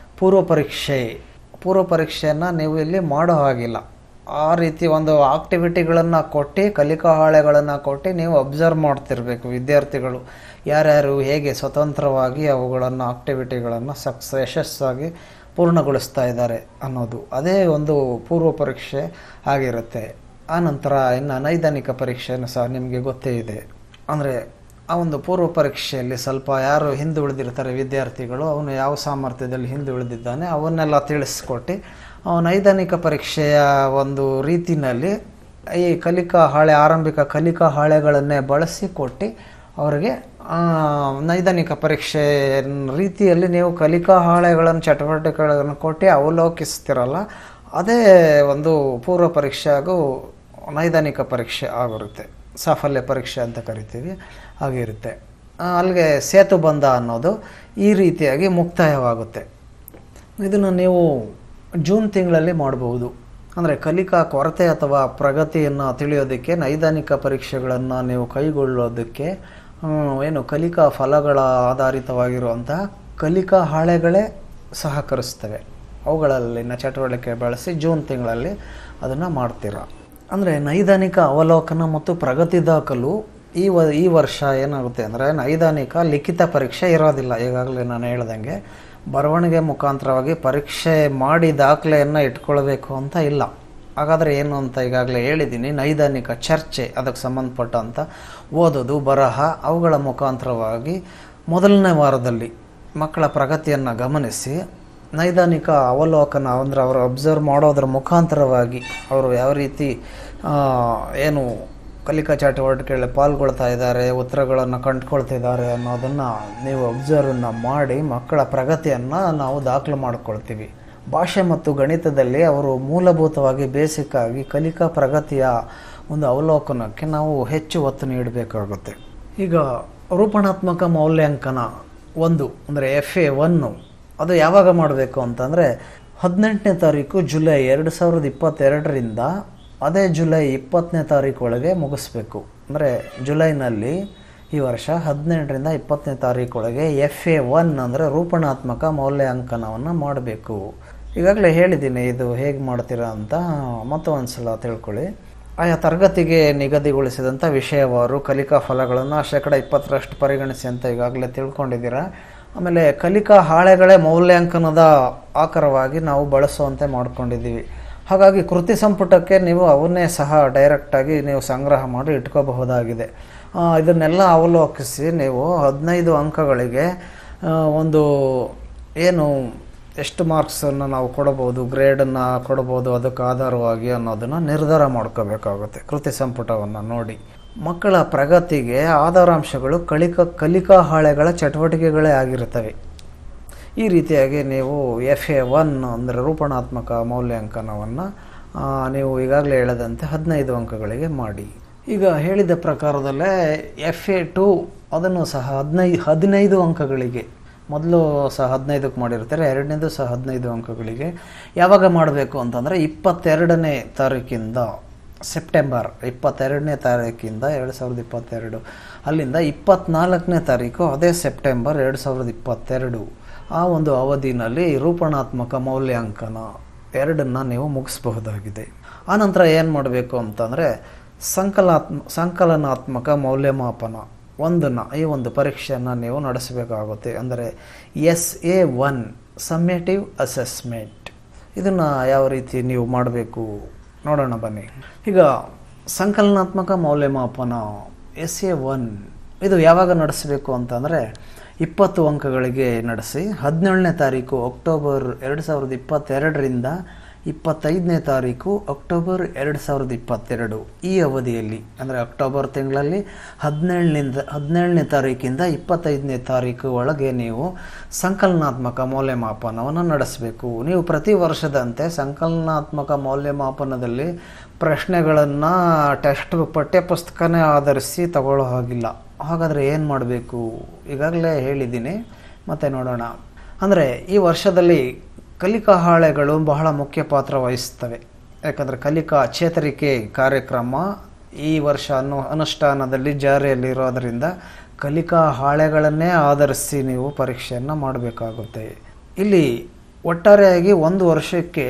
ಪೂರ್ವ ಪರೀಕ್ಷೆಯನ್ನು ನೀವು ಇಲ್ಲಿ ಮಾಡೋ ಹಾಗಿಲ್ಲ. ಆ ರೀತಿ ಒಂದು ಆಕ್ಟಿವಿಟಿಗಳನ್ನು ಕೊಟ್ಟು ಕಲಿಕಾ ಹಾಳೆಗಳನ್ನು ಕೊಟ್ಟು ನೀವು ಅಬ್ಸರ್ವ್ ಮಾಡ್ತಿರ್ಬೇಕು. ವಿದ್ಯಾರ್ಥಿಗಳು ಯಾರ್ಯಾರು ಹೇಗೆ ಸ್ವತಂತ್ರವಾಗಿ ಅವುಗಳನ್ನು ಆಕ್ಟಿವಿಟಿಗಳನ್ನು ಯಶಸ್ಸಾಗಿ ಪೂರ್ಣಗೊಳಿಸ್ತಾ ಇದ್ದಾರೆ ಅನ್ನೋದು, ಅದೇ ಒಂದು ಪೂರ್ವ ಪರೀಕ್ಷೆ ಆಗಿರುತ್ತೆ. ಆನಂತರ ಇನ್ನು ನೈದಾನಿಕ ಪರೀಕ್ಷೆಯನ್ನು ಸಹ ನಿಮಗೆ ಗೊತ್ತೇ ಇದೆ. ಅಂದರೆ ಆ ಒಂದು ಪೂರ್ವ ಪರೀಕ್ಷೆಯಲ್ಲಿ ಸ್ವಲ್ಪ ಯಾರು ಹಿಂದುಳಿದಿರ್ತಾರೆ ವಿದ್ಯಾರ್ಥಿಗಳು, ಅವನು ಯಾವ ಸಾಮರ್ಥ್ಯದಲ್ಲಿ ಹಿಂದುಳಿದಿದ್ದಾನೆ ಅವನ್ನೆಲ್ಲ ತಿಳಿಸ್ಕೊಟ್ಟು ನೈದಾನಿಕ ಪರೀಕ್ಷೆಯ ಒಂದು ರೀತಿಯಲ್ಲಿ ಈ ಆರಂಭಿಕ ಕಲಿಕಾ ಹಾಳೆಗಳನ್ನೇ ಬಳಸಿಕೊಟ್ಟು ಅವರಿಗೆ ನೈದಾನಿಕ ಪರೀಕ್ಷೆ ರೀತಿಯಲ್ಲಿ ನೀವು ಕಲಿಕಾ ಹಾಳೆಗಳನ್ನು ಚಟುವಟಿಕೆಗಳನ್ನು ಕೊಟ್ಟು ಅವಲೋಕಿಸ್ತಿರಲ್ಲ, ಅದೇ ಒಂದು ಪೂರ್ವ ಪರೀಕ್ಷೆ ಹಾಗೂ ನೈದಾನಿಕ ಪರೀಕ್ಷೆ ಆಗಿರುತ್ತೆ. ಸಾಫಲ್ಯ ಪರೀಕ್ಷೆ ಅಂತ ಕರಿತೀವಿ, ಆಗಿರುತ್ತೆ. ಅಲ್ಲಿಗೆ ಸೇತುಬಂಧ ಅನ್ನೋದು ಈ ರೀತಿಯಾಗಿ ಮುಕ್ತಾಯವಾಗುತ್ತೆ. ಇದನ್ನು ನೀವು ಜೂನ್ ತಿಂಗಳಲ್ಲಿ ಮಾಡಬಹುದು. ಅಂದರೆ ಕಲಿಕಾ ಕೊರತೆ ಅಥವಾ ಪ್ರಗತಿಯನ್ನು ತಿಳಿಯೋದಕ್ಕೆ ನೈದಾನಿಕ ಪರೀಕ್ಷೆಗಳನ್ನು ನೀವು ಕೈಗೊಳ್ಳೋದಕ್ಕೆ ಏನು ಕಲಿಕಾ ಫಲಗಳ ಆಧಾರಿತವಾಗಿರುವಂತಹ ಕಲಿಕಾ ಹಾಳೆಗಳೇ ಸಹಕರಿಸ್ತವೆ. ಅವುಗಳಲ್ಲಿನ ಚಟುವಟಿಕೆ ಬಳಸಿ ಜೂನ್ ತಿಂಗಳಲ್ಲಿ ಅದನ್ನು ಮಾಡ್ತೀರ. ಅಂದರೆ ನೈದಾನಿಕ ಅವಲೋಕನ ಮತ್ತು ಪ್ರಗತಿ ದಾಖಲು ಈ ವರ್ಷ ಏನಾಗುತ್ತೆ ಅಂದರೆ, ನೈದಾನಿಕ ಲಿಖಿತ ಪರೀಕ್ಷೆ ಇರೋದಿಲ್ಲ. ಈಗಾಗಲೇ ನಾನು ಹೇಳ್ದಂಗೆ ಬರವಣಿಗೆ ಮುಖಾಂತರವಾಗಿ ಪರೀಕ್ಷೆ ಮಾಡಿ ದಾಖಲೆಯನ್ನು ಇಟ್ಕೊಳ್ಬೇಕು ಅಂತ ಇಲ್ಲ. ಹಾಗಾದರೆ ಏನು ಅಂತ ಈಗಾಗಲೇ ಹೇಳಿದ್ದೀನಿ. ನೈದಾನಿಕ ಚರ್ಚೆ, ಅದಕ್ಕೆ ಸಂಬಂಧಪಟ್ಟಂಥ ಓದೋದು ಬರಹ ಅವುಗಳ ಮುಖಾಂತರವಾಗಿ ಮೊದಲನೇ ವಾರದಲ್ಲಿ ಮಕ್ಕಳ ಪ್ರಗತಿಯನ್ನು ಗಮನಿಸಿ ನೈದಾನಿಕ ಅವಲೋಕನ ಅಂದರೆ ಅವರು ಅಬ್ಸರ್ವ್ ಮಾಡೋದ್ರ ಮುಖಾಂತರವಾಗಿ ಅವರು ಯಾವ ರೀತಿ ಏನು ಕಲಿಕಾ ಚಟುವಟಿಕೆಗಳಲ್ಲಿ ಪಾಲ್ಗೊಳ್ತಾ ಇದ್ದಾರೆ, ಉತ್ತರಗಳನ್ನು ಕಂಡುಕೊಳ್ತಿದ್ದಾರೆ ಅನ್ನೋದನ್ನು ನೀವು ಅಬ್ಸರ್ವನ್ನ ಮಾಡಿ ಮಕ್ಕಳ ಪ್ರಗತಿಯನ್ನು ನಾವು ದಾಖಲು ಮಾಡಿಕೊಳ್ತೀವಿ. ಭಾಷೆ ಮತ್ತು ಗಣಿತದಲ್ಲಿ ಅವರು ಮೂಲಭೂತವಾಗಿ ಬೇಸಿಕ್ ಆಗಿ ಕಲಿಕಾ ಪ್ರಗತಿಯ ಒಂದು ಅವಲೋಕನಕ್ಕೆ ನಾವು ಹೆಚ್ಚು ಒತ್ತು ನೀಡಬೇಕಾಗುತ್ತೆ. ಈಗ ರೂಪಣಾತ್ಮಕ ಮೌಲ್ಯಾಂಕನ 1 ಅಂದರೆ FA1 ಅದು ಯಾವಾಗ ಮಾಡಬೇಕು ಅಂತಂದರೆ 18ನೇ ತಾರೀಕು ಜುಲೈ 2022ರಿಂದ ಅದೇ ಜುಲೈ 20ನೇ ತಾರೀಕು ಒಳಗೆ ಮುಗಿಸ್ಬೇಕು. ಅಂದರೆ ಜುಲೈನಲ್ಲಿ ಈ ವರ್ಷ 18ರಿಂದ 20ನೇ ತಾರೀಕು ಒಳಗೆ FA1 ಅಂದರೆ ರೂಪಣಾತ್ಮಕ ಮೌಲ್ಯಾಂಕನವನ್ನು ಮಾಡಬೇಕು. ಈಗಾಗಲೇ ಹೇಳಿದ್ದೀನಿ ಇದು ಹೇಗೆ ಮಾಡ್ತೀರಾ ಅಂತ, ಮತ್ತೊಂದು ಸಲ ತಿಳ್ಕೊಳ್ಳಿ. ಆಯಾ ತರಗತಿಗೆ ನಿಗದಿಗೊಳಿಸಿದಂಥ ವಿಷಯವಾರು ಕಲಿಕಾ ಫಲಗಳನ್ನು 20% ಪರಿಗಣಿಸಿ ಅಂತ ಈಗಾಗಲೇ ತಿಳ್ಕೊಂಡಿದ್ದೀರಾ. ಆಮೇಲೆ ಕಲಿಕಾ ಹಾಳೆಗಳೇ ಮೌಲ್ಯಾಂಕನದ ಆಕಾರವಾಗಿ ನಾವು ಬಳಸುವಂತೆ ಮಾಡ್ಕೊಂಡಿದ್ದೀವಿ. ಹಾಗಾಗಿ ಕೃತಿ ಸಂಪುಟಕ್ಕೆ ನೀವು ಅವನ್ನೇ ಸಹ ಡೈರೆಕ್ಟಾಗಿ ನೀವು ಸಂಗ್ರಹ ಮಾಡಿ ಇಟ್ಕೋಬಹುದಾಗಿದೆ. ಇದನ್ನೆಲ್ಲ ಅವಲೋಕಿಸಿ ನೀವು 15 ಅಂಕಗಳಿಗೆ ಒಂದು ಏನು ಎಷ್ಟು ಮಾರ್ಕ್ಸನ್ನು ನಾವು ಕೊಡಬಹುದು, ಗ್ರೇಡನ್ನು ಕೊಡಬಹುದು ಅದಕ್ಕೆ ಆಧಾರವಾಗಿ ಅನ್ನೋದನ್ನು ನಿರ್ಧಾರ ಮಾಡ್ಕೋಬೇಕಾಗುತ್ತೆ. ಕೃತಿ ಸಂಪುಟವನ್ನು ನೋಡಿ ಮಕ್ಕಳ ಪ್ರಗತಿಗೆ ಆಧಾರಾಂಶಗಳು ಕಲಿಕಾ ಹಾಳೆಗಳ ಚಟುವಟಿಕೆಗಳೇ ಆಗಿರುತ್ತವೆ. ಈ ರೀತಿಯಾಗಿ ನೀವು FA1 ಅಂದರೆ ರೂಪಣಾತ್ಮಕ ಮೌಲ್ಯಾಂಕನವನ್ನು ನೀವು ಈಗಾಗಲೇ ಹೇಳದಂತೆ 15 ಅಂಕಗಳಿಗೆ ಮಾಡಿ. ಈಗ ಹೇಳಿದ ಪ್ರಕಾರದಲ್ಲೇ FA2 ಅದನ್ನು ಸಹ 15 ಅಂಕಗಳಿಗೆ, ಮೊದಲು ಸಹ 15ಕ್ಕೆ ಮಾಡಿರ್ತಾರೆ, ಎರಡನೇದು ಸಹ 15 ಅಂಕಗಳಿಗೆ. ಯಾವಾಗ ಮಾಡಬೇಕು ಅಂತಂದರೆ 22ನೇ ತಾರೀಕಿಂದ ಸೆಪ್ಟೆಂಬರ್ 22ನೇ ತಾರೀಕಿಂದ 2022, ಅಲ್ಲಿಂದ 24ನೇ ತಾರೀಕು ಅದೇ ಸೆಪ್ಟೆಂಬರ್ 2022 ಆ ಒಂದು ಅವಧಿನಲ್ಲಿ ರೂಪಣಾತ್ಮಕ ಮೌಲ್ಯಾಂಕನ 2ನ್ನು ನೀವು ಮುಗಿಸಬಹುದಾಗಿದೆ. ಆನಂತರ ಏನು ಮಾಡಬೇಕು ಅಂತಂದರೆ ಸಂಕಲನಾತ್ಮಕ ಮೌಲ್ಯಮಾಪನ 1ನ್ನು ಈ ಒಂದು ಪರೀಕ್ಷೆಯನ್ನು ನೀವು ನಡೆಸಬೇಕಾಗುತ್ತೆ. ಅಂದರೆ SA1 ಸಮ್ಮೇಟಿವ್ ಅಸೆಸ್ಮೆಂಟ್. ಇದನ್ನು ಯಾವ ರೀತಿ ನೀವು ಮಾಡಬೇಕು ನೋಡೋಣ ಬನ್ನಿ. ಈಗ ಸಂಕಲನಾತ್ಮಕ ಮೌಲ್ಯಮಾಪನ SA1 ಇದು ಯಾವಾಗ ನಡೆಸಬೇಕು ಅಂತಂದರೆ 20 ಅಂಕಗಳಿಗೆ ನಡೆಸಿ 17ನೇ ತಾರೀಕು ಅಕ್ಟೋಬರ್ 2022ರಿಂದ 25ನೇ ತಾರೀಕು ಅಕ್ಟೋಬರ್ 2022 ಈ ಅವಧಿಯಲ್ಲಿ, ಅಂದರೆ ಅಕ್ಟೋಬರ್ ತಿಂಗಳಲ್ಲಿ 17ನೇ ತಾರೀಕಿಂದ 25ನೇ ತಾರೀಕು ಒಳಗೆ ನೀವು ಸಂಕಲನಾತ್ಮಕ ಮೌಲ್ಯಮಾಪನವನ್ನು ನಡೆಸಬೇಕು. ನೀವು ಪ್ರತಿ ವರ್ಷದಂತೆ ಸಂಕಲನಾತ್ಮಕ ಮೌಲ್ಯಮಾಪನದಲ್ಲಿ ಪ್ರಶ್ನೆಗಳನ್ನು ಟೆಕ್ಸ್ಟ್ ಬುಕ್ ಪಠ್ಯಪುಸ್ತಕನೇ ಆಧರಿಸಿ ತಗೊಳ್ಳೋ ಹಾಗಿಲ್ಲ. ಹಾಗಾದರೆ ಏನು ಮಾಡಬೇಕು ಈಗಾಗಲೇ ಹೇಳಿದ್ದೀನಿ, ಮತ್ತೆ ನೋಡೋಣ. ಅಂದರೆ ಈ ವರ್ಷದಲ್ಲಿ ಕಲಿಕಾ ಹಾಳೆಗಳು ಬಹಳ ಮುಖ್ಯ ಪಾತ್ರ ವಹಿಸ್ತವೆ. ಯಾಕಂದರೆ ಕಲಿಕಾ ಚೇತರಿಕೆ ಕಾರ್ಯಕ್ರಮ ಈ ವರ್ಷ ಅನುಷ್ಠಾನದಲ್ಲಿ ಜಾರಿಯಲ್ಲಿರೋದರಿಂದ ಕಲಿಕಾ ಹಾಳೆಗಳನ್ನೇ ಆಧರಿಸಿ ನೀವು ಪರೀಕ್ಷೆಯನ್ನು ಮಾಡಬೇಕಾಗುತ್ತೆ. ಇಲ್ಲಿ ಒಟ್ಟಾರೆಯಾಗಿ ಒಂದು ವರ್ಷಕ್ಕೆ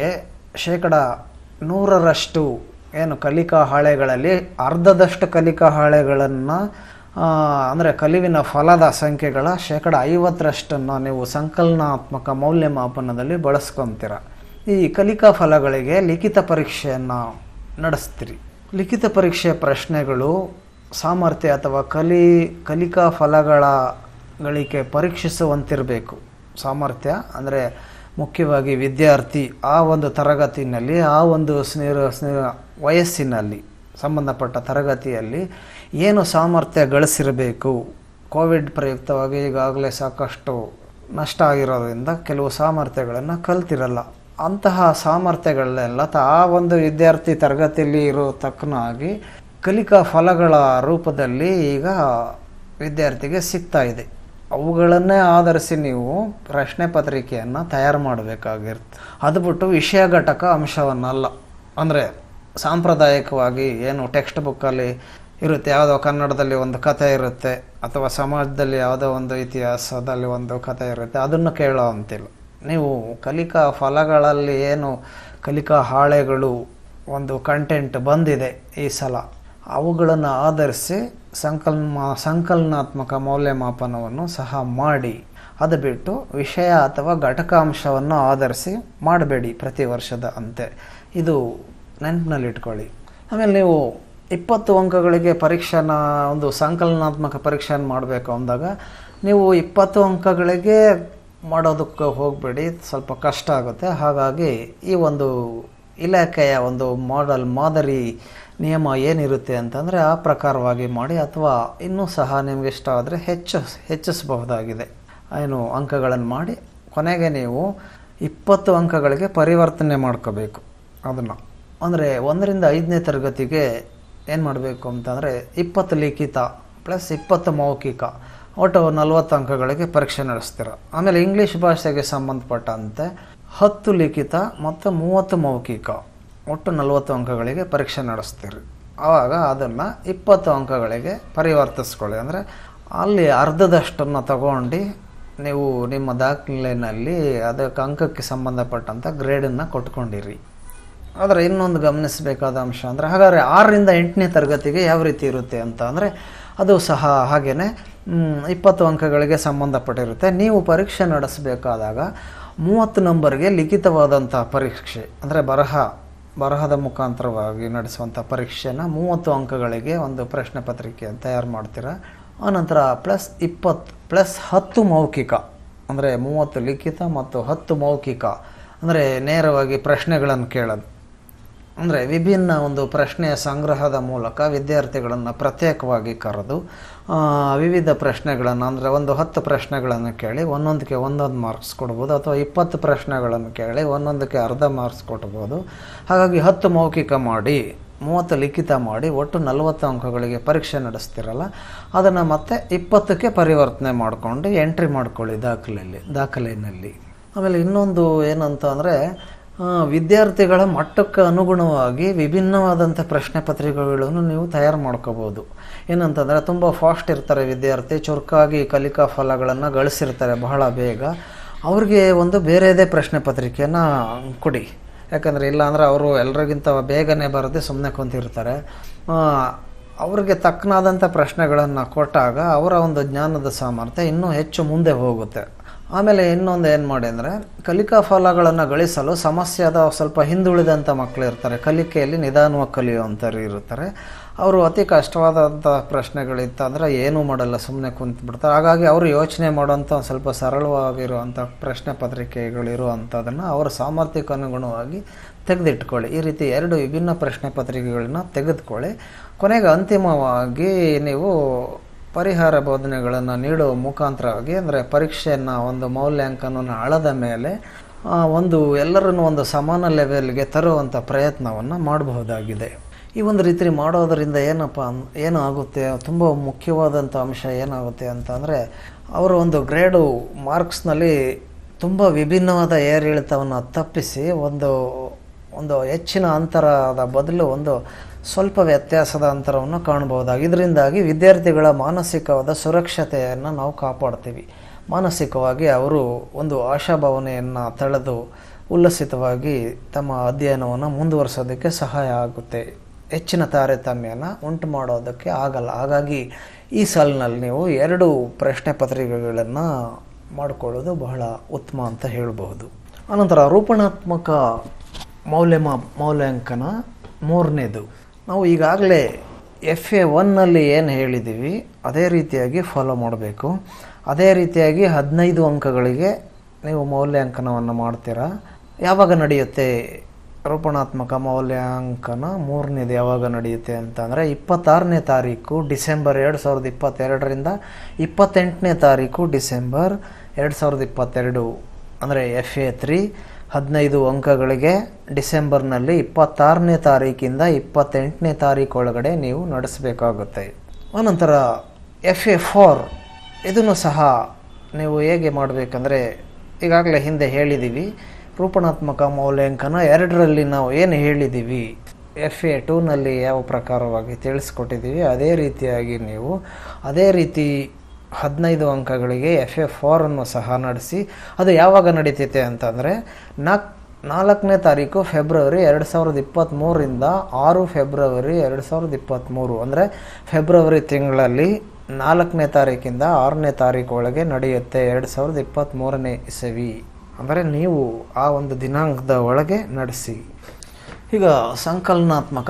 100% ಏನು ಕಲಿಕಾ ಹಾಳೆಗಳಲ್ಲಿ ಅರ್ಧದಷ್ಟು ಕಲಿಕಾ ಹಾಳೆಗಳನ್ನು ಅಂದರೆ ಕಲಿವಿನ ಫಲದ ಸಂಖ್ಯೆಗಳ 50% ನೀವು ಸಂಕಲನಾತ್ಮಕ ಮೌಲ್ಯಮಾಪನದಲ್ಲಿ ಬಳಸ್ಕೊತೀರ. ಈ ಕಲಿಕಾ ಫಲಗಳಿಗೆ ಲಿಖಿತ ಪರೀಕ್ಷೆಯನ್ನು ನಡೆಸ್ತೀರಿ. ಲಿಖಿತ ಪರೀಕ್ಷೆಯ ಪ್ರಶ್ನೆಗಳು ಸಾಮರ್ಥ್ಯ ಅಥವಾ ಕಲಿಕಾ ಫಲಗಳಿಗೆ ಪರೀಕ್ಷಿಸುವಂತಿರಬೇಕು. ಸಾಮರ್ಥ್ಯ ಅಂದರೆ ಮುಖ್ಯವಾಗಿ ವಿದ್ಯಾರ್ಥಿ ಆ ಒಂದು ತರಗತಿಯಲ್ಲಿ ಆ ಒಂದು ವಯಸ್ಸಿನಲ್ಲಿ ಸಂಬಂಧಪಟ್ಟ ತರಗತಿಯಲ್ಲಿ ಏನು ಸಾಮರ್ಥ್ಯ ಗಳಿಸಿರಬೇಕು. ಕೋವಿಡ್ ಪ್ರಯುಕ್ತವಾಗಿ ಈಗಾಗಲೇ ಸಾಕಷ್ಟು ನಷ್ಟ ಆಗಿರೋದ್ರಿಂದ ಕೆಲವು ಸಾಮರ್ಥ್ಯಗಳನ್ನು ಕಲ್ತಿರಲ್ಲ. ಅಂತಹ ಸಾಮರ್ಥ್ಯಗಳನ್ನೆಲ್ಲ ಆ ಒಂದು ವಿದ್ಯಾರ್ಥಿ ತರಗತಿಯಲ್ಲಿ ಇರೋ ತಕ್ಕನಾಗಿ ಕಲಿಕಾ ಫಲಗಳ ರೂಪದಲ್ಲಿ ಈಗ ವಿದ್ಯಾರ್ಥಿಗೆ ಸಿಗ್ತಾ ಇದೆ. ಅವುಗಳನ್ನೇ ಆಧರಿಸಿ ನೀವು ಪ್ರಶ್ನೆ ಪತ್ರಿಕೆಯನ್ನು ತಯಾರು ಮಾಡಬೇಕಾಗಿರುತ್ತೆ. ಅದು ಬಿಟ್ಟು ವಿಷಯ ಘಟಕ ಅಂಶವನ್ನಲ್ಲ. ಅಂದರೆ ಸಾಂಪ್ರದಾಯಿಕವಾಗಿ ಏನು ಟೆಕ್ಸ್ಟ್ ಬುಕ್ಕಲ್ಲಿ ಇರುತ್ತೆ, ಯಾವುದೋ ಕನ್ನಡದಲ್ಲಿ ಒಂದು ಕಥೆ ಇರುತ್ತೆ ಅಥವಾ ಸಮಾಜದಲ್ಲಿ ಯಾವುದೋ ಒಂದು ಇತಿಹಾಸದಲ್ಲಿ ಒಂದು ಕಥೆ ಇರುತ್ತೆ, ಅದನ್ನು ಕೇಳೋ ಅಂತಿಲ್ಲ. ನೀವು ಕಲಿಕಾ ಫಲಗಳಲ್ಲಿ ಏನು ಕಲಿಕಾ ಹಾಳೆಗಳು ಒಂದು ಕಂಟೆಂಟ್ ಬಂದಿದೆ ಈ ಸಲ, ಅವುಗಳನ್ನು ಆಧರಿಸಿ ಸಂಕಲನಾತ್ಮಕ ಮೌಲ್ಯಮಾಪನವನ್ನು ಸಹ ಮಾಡಿ. ಅದು ಬಿಟ್ಟು ವಿಷಯ ಅಥವಾ ಘಟಕಾಂಶವನ್ನು ಆಧರಿಸಿ ಮಾಡಬೇಡಿ ಪ್ರತಿ ವರ್ಷದ ಅಂತೆ. ಇದು ನೆನಪಿನಲ್ಲಿಟ್ಕೊಳ್ಳಿ. ಆಮೇಲೆ ನೀವು 20 ಅಂಕಗಳಿಗೆ ಒಂದು ಸಂಕಲನಾತ್ಮಕ ಪರೀಕ್ಷೆಯನ್ನು ಮಾಡಬೇಕು ಅಂದಾಗ ನೀವು 20 ಅಂಕಗಳಿಗೆ ಮಾಡೋದಕ್ಕೆ ಹೋಗಬೇಡಿ, ಸ್ವಲ್ಪ ಕಷ್ಟ ಆಗುತ್ತೆ. ಹಾಗಾಗಿ ಈ ಒಂದು ಇಲಾಖೆಯ ಒಂದು ಮಾದರಿ ನಿಯಮ ಏನಿರುತ್ತೆ ಅಂತಂದರೆ ಆ ಪ್ರಕಾರವಾಗಿ ಮಾಡಿ, ಅಥವಾ ಇನ್ನೂ ಸಹ ನಿಮಗೆ ಇಷ್ಟ ಆದರೆ ಹೆಚ್ಚಿಸಬಹುದಾಗಿದೆ. ಏನು ಅಂಕಗಳನ್ನು ಮಾಡಿ ಕೊನೆಗೆ ನೀವು 20 ಅಂಕಗಳಿಗೆ ಪರಿವರ್ತನೆ ಮಾಡ್ಕೋಬೇಕು. ಅದನ್ನು ಅಂದರೆ 1ರಿಂದ 5ನೇ ತರಗತಿಗೆ ಏನು ಮಾಡಬೇಕು ಅಂತಂದರೆ 20 ಲಿಖಿತ ಪ್ಲಸ್ 20 ಮೌಖಿಕ, ಒಟ್ಟು 40 ಅಂಕಗಳಿಗೆ ಪರೀಕ್ಷೆ ನಡೆಸ್ತೀರ. ಆಮೇಲೆ ಇಂಗ್ಲೀಷ್ ಭಾಷೆಗೆ ಸಂಬಂಧಪಟ್ಟಂತೆ 10 ಲಿಖಿತ ಮತ್ತು 30 ಮೌಖಿಕ, ಒಟ್ಟು 40 ಅಂಕಗಳಿಗೆ ಪರೀಕ್ಷೆ ನಡೆಸ್ತೀರಿ. ಆವಾಗ ಅದನ್ನು 20 ಅಂಕಗಳಿಗೆ ಪರಿವರ್ತಿಸ್ಕೊಳ್ಳಿ. ಅಂದರೆ ಅಲ್ಲಿ ಅರ್ಧದಷ್ಟನ್ನು ತಗೊಂಡು ನೀವು ನಿಮ್ಮ ದಾಖಲೆಯಲ್ಲಿ ಅದಕ್ಕೆ ಅಂಕಕ್ಕೆ ಸಂಬಂಧಪಟ್ಟಂಥ ಗ್ರೇಡನ್ನು ಕೊಟ್ಕೊಂಡಿರಿ. ಆದರೆ ಇನ್ನೊಂದು ಗಮನಿಸಬೇಕಾದ ಅಂಶ ಅಂದರೆ, ಹಾಗಾದರೆ 6ರಿಂದ 8ನೇ ತರಗತಿಗೆ ಯಾವ ರೀತಿ ಇರುತ್ತೆ ಅಂತ ಅಂದರೆ, ಅದು ಸಹ ಹಾಗೆಯೇ 20 ಅಂಕಗಳಿಗೆ ಸಂಬಂಧಪಟ್ಟಿರುತ್ತೆ. ನೀವು ಪರೀಕ್ಷೆ ನಡೆಸಬೇಕಾದಾಗ 30 ನಂಬರ್ಗೆ ಲಿಖಿತವಾದಂಥ ಪರೀಕ್ಷೆ, ಅಂದರೆ ಬರಹದ ಮುಖಾಂತರವಾಗಿ ನಡೆಸುವಂಥ ಪರೀಕ್ಷೆನ 30 ಅಂಕಗಳಿಗೆ ಒಂದು ಪ್ರಶ್ನೆ ಪತ್ರಿಕೆ ತಯಾರು ಮಾಡ್ತೀರ. ಆನಂತರ ಪ್ಲಸ್ 20 ಪ್ಲಸ್ 10 ಮೌಖಿಕ, ಅಂದರೆ 30 ಲಿಖಿತ ಮತ್ತು 10 ಮೌಖಿಕ, ಅಂದರೆ ನೇರವಾಗಿ ಪ್ರಶ್ನೆಗಳನ್ನು ಕೇಳೋದು. ಅಂದರೆ ವಿಭಿನ್ನ ಒಂದು ಪ್ರಶ್ನೆಯ ಸಂಗ್ರಹದ ಮೂಲಕ ವಿದ್ಯಾರ್ಥಿಗಳನ್ನು ಪ್ರತ್ಯೇಕವಾಗಿ ಕರೆದು ವಿವಿಧ ಪ್ರಶ್ನೆಗಳನ್ನು, ಅಂದರೆ ಒಂದು 10 ಪ್ರಶ್ನೆಗಳನ್ನು ಕೇಳಿ ಒಂದೊಂದಕ್ಕೆ ಒಂದೊಂದು ಮಾರ್ಕ್ಸ್ ಕೊಡ್ಬೋದು, ಅಥವಾ 20 ಪ್ರಶ್ನೆಗಳನ್ನು ಕೇಳಿ ಒಂದೊಂದಕ್ಕೆ ಅರ್ಧ ಮಾರ್ಕ್ಸ್ ಕೊಡ್ಬೋದು. ಹಾಗಾಗಿ 10 ಮೌಖಿಕ ಮಾಡಿ 30 ಲಿಖಿತ ಮಾಡಿ ಒಟ್ಟು 40 ಅಂಕಗಳಿಗೆ ಪರೀಕ್ಷೆ ನಡೆಸ್ತಿರಲ್ಲ, ಅದನ್ನು ಮತ್ತೆ 20ಕ್ಕೆ ಪರಿವರ್ತನೆ ಮಾಡಿಕೊಂಡು ಎಂಟ್ರಿ ಮಾಡ್ಕೊಳ್ಳಿ ದಾಖಲೆಯಲ್ಲಿ. ಆಮೇಲೆ ಇನ್ನೊಂದು ಏನಂತ ಅಂದರೆ, ವಿದ್ಯಾರ್ಥಿಗಳ ಮಟ್ಟಕ್ಕೆ ಅನುಗುಣವಾಗಿ ವಿಭಿನ್ನವಾದಂಥ ಪ್ರಶ್ನೆ ಪತ್ರಿಕೆಗಳನ್ನು ನೀವು ತಯಾರು ಮಾಡ್ಕೋಬೋದು. ಏನಂತಂದರೆ, ತುಂಬ ಫಾಸ್ಟ್ ಇರ್ತಾರೆ ವಿದ್ಯಾರ್ಥಿ, ಚುರುಕಾಗಿ ಕಲಿಕಾ ಫಲಗಳನ್ನು ಗಳಿಸಿರ್ತಾರೆ ಬಹಳ ಬೇಗ, ಅವ್ರಿಗೆ ಒಂದು ಬೇರೆಯದೇ ಪ್ರಶ್ನೆ ಪತ್ರಿಕೆಯನ್ನು ಕೊಡಿ. ಯಾಕಂದರೆ ಇಲ್ಲಾಂದರೆ ಅವರು ಎಲ್ಲರಿಗಿಂತ ಬೇಗನೆ ಬರೆದು ಸುಮ್ಮನೆ ಕುಂತಿರ್ತಾರೆ. ಅವ್ರಿಗೆ ತಕ್ಕನಾದಂಥ ಪ್ರಶ್ನೆಗಳನ್ನು ಕೊಟ್ಟಾಗ ಅವರ ಒಂದು ಜ್ಞಾನದ ಸಾಮರ್ಥ್ಯ ಇನ್ನೂ ಹೆಚ್ಚು ಮುಂದೆ ಹೋಗುತ್ತೆ. ಆಮೇಲೆ ಇನ್ನೊಂದು ಏನು ಮಾಡಿ ಅಂದರೆ, ಕಲಿಕಾ ಫಲಗಳನ್ನು ಗಳಿಸಲು ಸಮಸ್ಯೆಯಾದ ಸ್ವಲ್ಪ ಹಿಂದುಳಿದಂಥ ಮಕ್ಕಳು ಇರ್ತಾರೆ, ಕಲಿಕೆಯಲ್ಲಿ ನಿಧಾನವಾಗಿ ಕಲಿಯುವಂಥವ್ರು ಇರ್ತಾರೆ. ಅವರು ಅತಿ ಕಷ್ಟವಾದಂಥ ಪ್ರಶ್ನೆಗಳಿತ್ತಂದರೆ ಏನೂ ಮಾಡಲ್ಲ, ಸುಮ್ಮನೆ ಕುಂತ್ಬಿಡ್ತಾರೆ. ಹಾಗಾಗಿ ಅವರು ಯೋಚನೆ ಮಾಡೋಂಥ ಸ್ವಲ್ಪ ಸರಳವಾಗಿರುವಂಥ ಪ್ರಶ್ನೆ ಪತ್ರಿಕೆಗಳಿರುವಂಥದ್ದನ್ನು ಅವರ ಸಾಮರ್ಥ್ಯಕ್ಕೆ ಅನುಗುಣವಾಗಿ ತೆಗೆದಿಟ್ಕೊಳ್ಳಿ. ಈ ರೀತಿ 2 ವಿಭಿನ್ನ ಪ್ರಶ್ನೆ ಪತ್ರಿಕೆಗಳನ್ನ ತೆಗೆದುಕೊಳ್ಳಿ. ಕೊನೆಗೆ ಅಂತಿಮವಾಗಿ ನೀವು ಪರಿಹಾರ ಬೋಧನೆಗಳನ್ನು ನೀಡುವ ಮುಖಾಂತರವಾಗಿ, ಅಂದರೆ ಪರೀಕ್ಷೆಯನ್ನು ಒಂದು ಮೌಲ್ಯಾಂಕನವನ್ನು ಅಳದ ಮೇಲೆ ಎಲ್ಲರನ್ನು ಒಂದು ಸಮಾನ ಲೆವೆಲ್ಗೆ ತರುವಂಥ ಪ್ರಯತ್ನವನ್ನು ಮಾಡಬಹುದಾಗಿದೆ. ಈ ಒಂದು ರೀತಿ ಮಾಡೋದರಿಂದ ಏನಾಗುತ್ತೆ, ತುಂಬ ಮುಖ್ಯವಾದಂಥ ಅಂಶ ಏನಾಗುತ್ತೆ ಅಂತಂದರೆ, ಅವರ ಒಂದು ಗ್ರೇಡು ಮಾರ್ಕ್ಸ್ನಲ್ಲಿ ತುಂಬ ವಿಭಿನ್ನವಾದ ಏರಿಳಿತವನ್ನು ತಪ್ಪಿಸಿ ಒಂದು ಹೆಚ್ಚಿನ ಅಂತರದ ಬದಲು ಒಂದು ಸ್ವಲ್ಪ ವ್ಯತ್ಯಾಸದ ಅಂತರವನ್ನು ಕಾಣಬಹುದಾಗಿ. ಇದರಿಂದಾಗಿ ವಿದ್ಯಾರ್ಥಿಗಳ ಮಾನಸಿಕವಾದ ಸುರಕ್ಷತೆಯನ್ನು ನಾವು ಕಾಪಾಡ್ತೀವಿ. ಮಾನಸಿಕವಾಗಿ ಅವರು ಒಂದು ಆಶಾಭಾವನೆಯನ್ನು ತಳೆದು ಉಲ್ಲಸಿತವಾಗಿ ತಮ್ಮ ಅಧ್ಯಯನವನ್ನು ಮುಂದುವರಿಸೋದಕ್ಕೆ ಸಹಾಯ ಆಗುತ್ತೆ. ಹೆಚ್ಚಿನ ತಾರತಮ್ಯನ ಉಂಟು ಮಾಡೋದಕ್ಕೆ ಆಗಲ್ಲ. ಹಾಗಾಗಿ ಈ ಸಾಲಿನಲ್ಲಿ ನೀವು 2 ಪ್ರಶ್ನೆ ಪತ್ರಿಕೆಗಳನ್ನು ಮಾಡಿಕೊಳ್ಳೋದು ಬಹಳ ಉತ್ತಮ ಅಂತ ಹೇಳಬಹುದು. ಅನಂತರ ರೂಪಣಾತ್ಮಕ ಮೌಲ್ಯಾಂಕನ 3ನೇದು. ನಾವು ಈಗಾಗಲೇ FA1ನಲ್ಲಿ ಏನು ಹೇಳಿದ್ದೀವಿ ಅದೇ ರೀತಿಯಾಗಿ ಫಾಲೋ ಮಾಡಬೇಕು. ಅದೇ ರೀತಿಯಾಗಿ 15 ಅಂಕಗಳಿಗೆ ನೀವು ಮೌಲ್ಯಾಂಕನವನ್ನು ಮಾಡ್ತೀರಾ. ಯಾವಾಗ ನಡೆಯುತ್ತೆ ರೂಪಣಾತ್ಮಕ ಮೌಲ್ಯಾಂಕನ 3ನೇದು ಯಾವಾಗ ನಡೆಯುತ್ತೆ ಅಂತಂದರೆ, 26ನೇ ತಾರೀಕು ಡಿಸೆಂಬರ್ 2022ರಿಂದ 28ನೇ ತಾರೀಕು ಡಿಸೆಂಬರ್ 2022, ಅಂದರೆ FA3 15 ಅಂಕಗಳಿಗೆ ಡಿಸೆಂಬರ್ನಲ್ಲಿ 26ನೇ ತಾರೀಕಿಂದ 28ನೇ ತಾರೀಕು ಒಳಗಡೆ ನೀವು ನಡೆಸಬೇಕಾಗುತ್ತೆ. ಆನಂತರ FA4 ಇದನ್ನು ಸಹ ನೀವು ಹೇಗೆ ಮಾಡಬೇಕಂದ್ರೆ, ಈಗಾಗಲೇ ಹಿಂದೆ ಹೇಳಿದ್ದೀವಿ, ರೂಪಣಾತ್ಮಕ ಮೌಲ್ಯಾಂಕನ 2ರಲ್ಲಿ ನಾವು ಏನು ಹೇಳಿದ್ದೀವಿ FA2ನಲ್ಲಿ ಯಾವ ಪ್ರಕಾರವಾಗಿ ತಿಳಿಸ್ಕೊಟ್ಟಿದ್ದೀವಿ ಅದೇ ರೀತಿಯಾಗಿ ನೀವು ಅದೇ ರೀತಿ 15 ಅಂಕಗಳಿಗೆ FA4ಅನ್ನು ಸಹ ನಡೆಸಿ. ಅದು ಯಾವಾಗ ನಡೀತೈತೆ ಅಂತಂದರೆ 4ನೇ ತಾರೀಕು ಫೆಬ್ರವರಿ 2023ರಿಂದ 6 ಫೆಬ್ರವರಿ 2023, ಅಂದರೆ ಫೆಬ್ರವರಿ ತಿಂಗಳಲ್ಲಿ 4ನೇ ತಾರೀಕಿಂದ 6ನೇ ತಾರೀಕು ಒಳಗೆ ನಡೆಯುತ್ತೆ 2023ನೇ ಇಸವಿ. ಅಂದರೆ ನೀವು ಆ ಒಂದು ದಿನಾಂಕದ ಒಳಗೆ ನಡೆಸಿ. ಈಗ ಸಂಕಲನಾತ್ಮಕ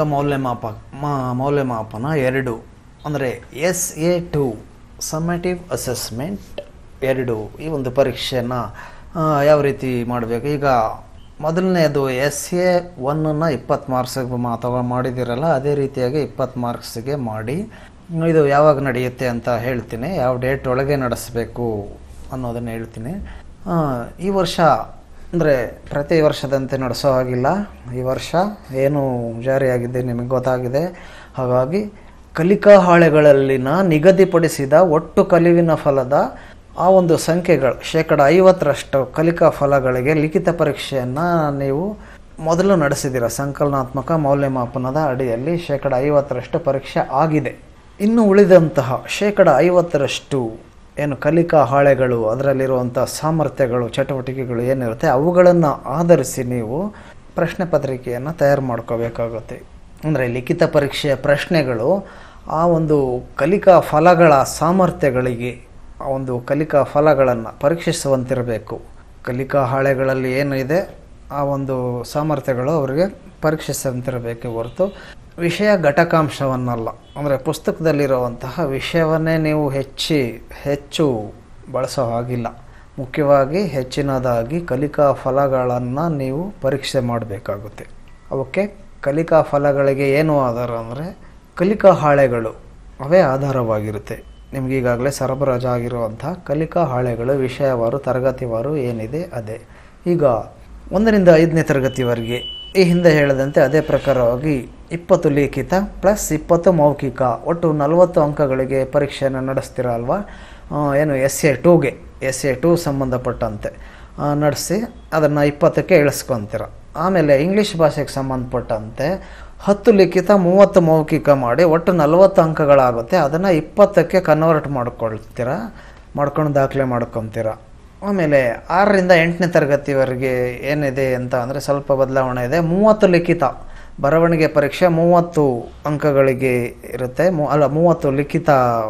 ಮೌಲ್ಯಮಾಪನ 2, ಅಂದರೆ SA2 ಸಮ್ಮೇಟಿವ್ ಅಸೆಸ್ಮೆಂಟ್ 2, ಈ ಒಂದು ಪರೀಕ್ಷೆಯನ್ನು ಯಾವ ರೀತಿ ಮಾಡಬೇಕು. ಈಗ ಮೊದಲನೇದು SA1ನ್ನು 20 ಮಾರ್ಕ್ಸಿಗೆ ಮಾಡಿದಿರಲ್ಲ, ಅದೇ ರೀತಿಯಾಗಿ 20 ಮಾರ್ಕ್ಸಿಗೆ ಮಾಡಿ. ಇದು ಯಾವಾಗ ನಡೆಯುತ್ತೆ ಅಂತ ಹೇಳ್ತೀನಿ, ಯಾವ ಡೇಟ್ ಒಳಗೆ ನಡೆಸಬೇಕು ಅನ್ನೋದನ್ನು ಹೇಳ್ತೀನಿ. ಈ ವರ್ಷ ಅಂದರೆ ಪ್ರತಿ ವರ್ಷದಂತೆ ನಡೆಸೋ ಹಾಗಿಲ್ಲ. ಈ ವರ್ಷ ಏನು ಜಾರಿಯಾಗಿದೆ ನಿಮಗೆ ಗೊತ್ತಾಗಿದೆ. ಹಾಗಾಗಿ ಕಲಿಕಾ ಹಾಳೆಗಳಲ್ಲಿನ ನಿಗದಿಪಡಿಸಿದ ಒಟ್ಟು ಕಲಿವಿನ ಫಲದ ಆ ಒಂದು ಸಂಖ್ಯೆಗಳು 50% ಕಲಿಕಾ ಫಲಗಳಿಗೆ ಲಿಖಿತ ಪರೀಕ್ಷೆಯನ್ನು ನೀವು ಮೊದಲು ನಡೆಸಿದ್ದೀರ. ಸಂಕಲನಾತ್ಮಕ ಮೌಲ್ಯಮಾಪನದ ಅಡಿಯಲ್ಲಿ 50% ಪರೀಕ್ಷೆ ಆಗಿದೆ. ಇನ್ನು ಉಳಿದಂತಹ 50% ಏನು ಕಲಿಕಾ ಹಾಳೆಗಳು, ಅದರಲ್ಲಿರುವಂಥ ಸಾಮರ್ಥ್ಯಗಳು, ಚಟುವಟಿಕೆಗಳು ಏನಿರುತ್ತೆ ಅವುಗಳನ್ನು ಆಧರಿಸಿ ನೀವು ಪ್ರಶ್ನೆ ಪತ್ರಿಕೆಯನ್ನು ತಯಾರು ಮಾಡ್ಕೋಬೇಕಾಗುತ್ತೆ. ಅಂದರೆ ಲಿಖಿತ ಪರೀಕ್ಷೆಯ ಪ್ರಶ್ನೆಗಳು ಆ ಒಂದು ಕಲಿಕಾ ಫಲಗಳ ಸಾಮರ್ಥ್ಯಗಳಿಗೆ, ಆ ಒಂದು ಕಲಿಕಾ ಫಲಗಳನ್ನು ಪರೀಕ್ಷಿಸುವಂತಿರಬೇಕು. ಕಲಿಕಾ ಹಾಳೆಗಳಲ್ಲಿ ಏನಿದೆ ಆ ಒಂದು ಸಾಮರ್ಥ್ಯಗಳು ಅವರಿಗೆ ಪರೀಕ್ಷಿಸುವಂತಿರಬೇಕೆ ಹೊರತು ವಿಷಯ ಘಟಕಾಂಶವನ್ನಲ್ಲ. ಅಂದರೆ ಪುಸ್ತಕದಲ್ಲಿರುವಂತಹ ವಿಷಯವನ್ನೇ ನೀವು ಹೆಚ್ಚು ಬಳಸೋ ಹಾಗಿಲ್ಲ. ಮುಖ್ಯವಾಗಿ ಹೆಚ್ಚಿನದಾಗಿ ಕಲಿಕಾ ಫಲಗಳನ್ನು ನೀವು ಪರೀಕ್ಷೆ ಮಾಡಬೇಕಾಗುತ್ತೆ. ಅವಕ್ಕೆ ಕಲಿಕಾ ಫಲಗಳಿಗೆ ಏನು ಆಧಾರ ಅಂದರೆ ಕಲಿಕಾ ಹಾಳೆಗಳು ಅವೇ ಆಧಾರವಾಗಿರುತ್ತೆ. ನಿಮಗೀಗಾಗಲೇ ಸರಬರಾಜು ಆಗಿರುವಂಥ ಕಲಿಕಾ ಹಾಳೆಗಳು ವಿಷಯವಾರು ತರಗತಿವಾರು ಏನಿದೆ ಅದೇ. ಈಗ 1ರಿಂದ 5ನೇ ತರಗತಿವರೆಗೆ ಈ ಹಿಂದೆ ಹೇಳಿದಂತೆ ಅದೇ ಪ್ರಕಾರವಾಗಿ 20 ಲಿಖಿತ ಪ್ಲಸ್ 20 ಮೌಖಿಕ, ಒಟ್ಟು 40 ಅಂಕಗಳಿಗೆ ಪರೀಕ್ಷೆಯನ್ನು ನಡೆಸ್ತೀರ ಅಲ್ವಾ. ಏನು SA2 ಸಂಬಂಧಪಟ್ಟಂತೆ ನಡೆಸಿ ಅದನ್ನು 20ಕ್ಕೆ ಇಳಿಸ್ಕೊತೀರ. ಆಮೇಲೆ ಇಂಗ್ಲೀಷ್ ಭಾಷೆಗೆ ಸಂಬಂಧಪಟ್ಟಂತೆ 10 ಲಿಖಿತ 30 ಮೌಖಿಕ ಮಾಡಿ ಒಟ್ಟು 40 ಅಂಕಗಳಾಗುತ್ತೆ. ಅದನ್ನು 20ಕ್ಕೆ ಕನ್ವರ್ಟ್ ಮಾಡ್ಕೊಂಡು ದಾಖಲೆ ಮಾಡ್ಕೊತೀರ. ಆಮೇಲೆ 6ರಿಂದ 8ನೇ ತರಗತಿವರೆಗೆ ಏನಿದೆ ಅಂತ ಅಂದರೆ ಸ್ವಲ್ಪ ಬದಲಾವಣೆ ಇದೆ. 30 ಲಿಖಿತ ಬರವಣಿಗೆ ಪರೀಕ್ಷೆ 30 ಅಂಕಗಳಿಗೆ ಇರುತ್ತೆ. 30 ಲಿಖಿತ,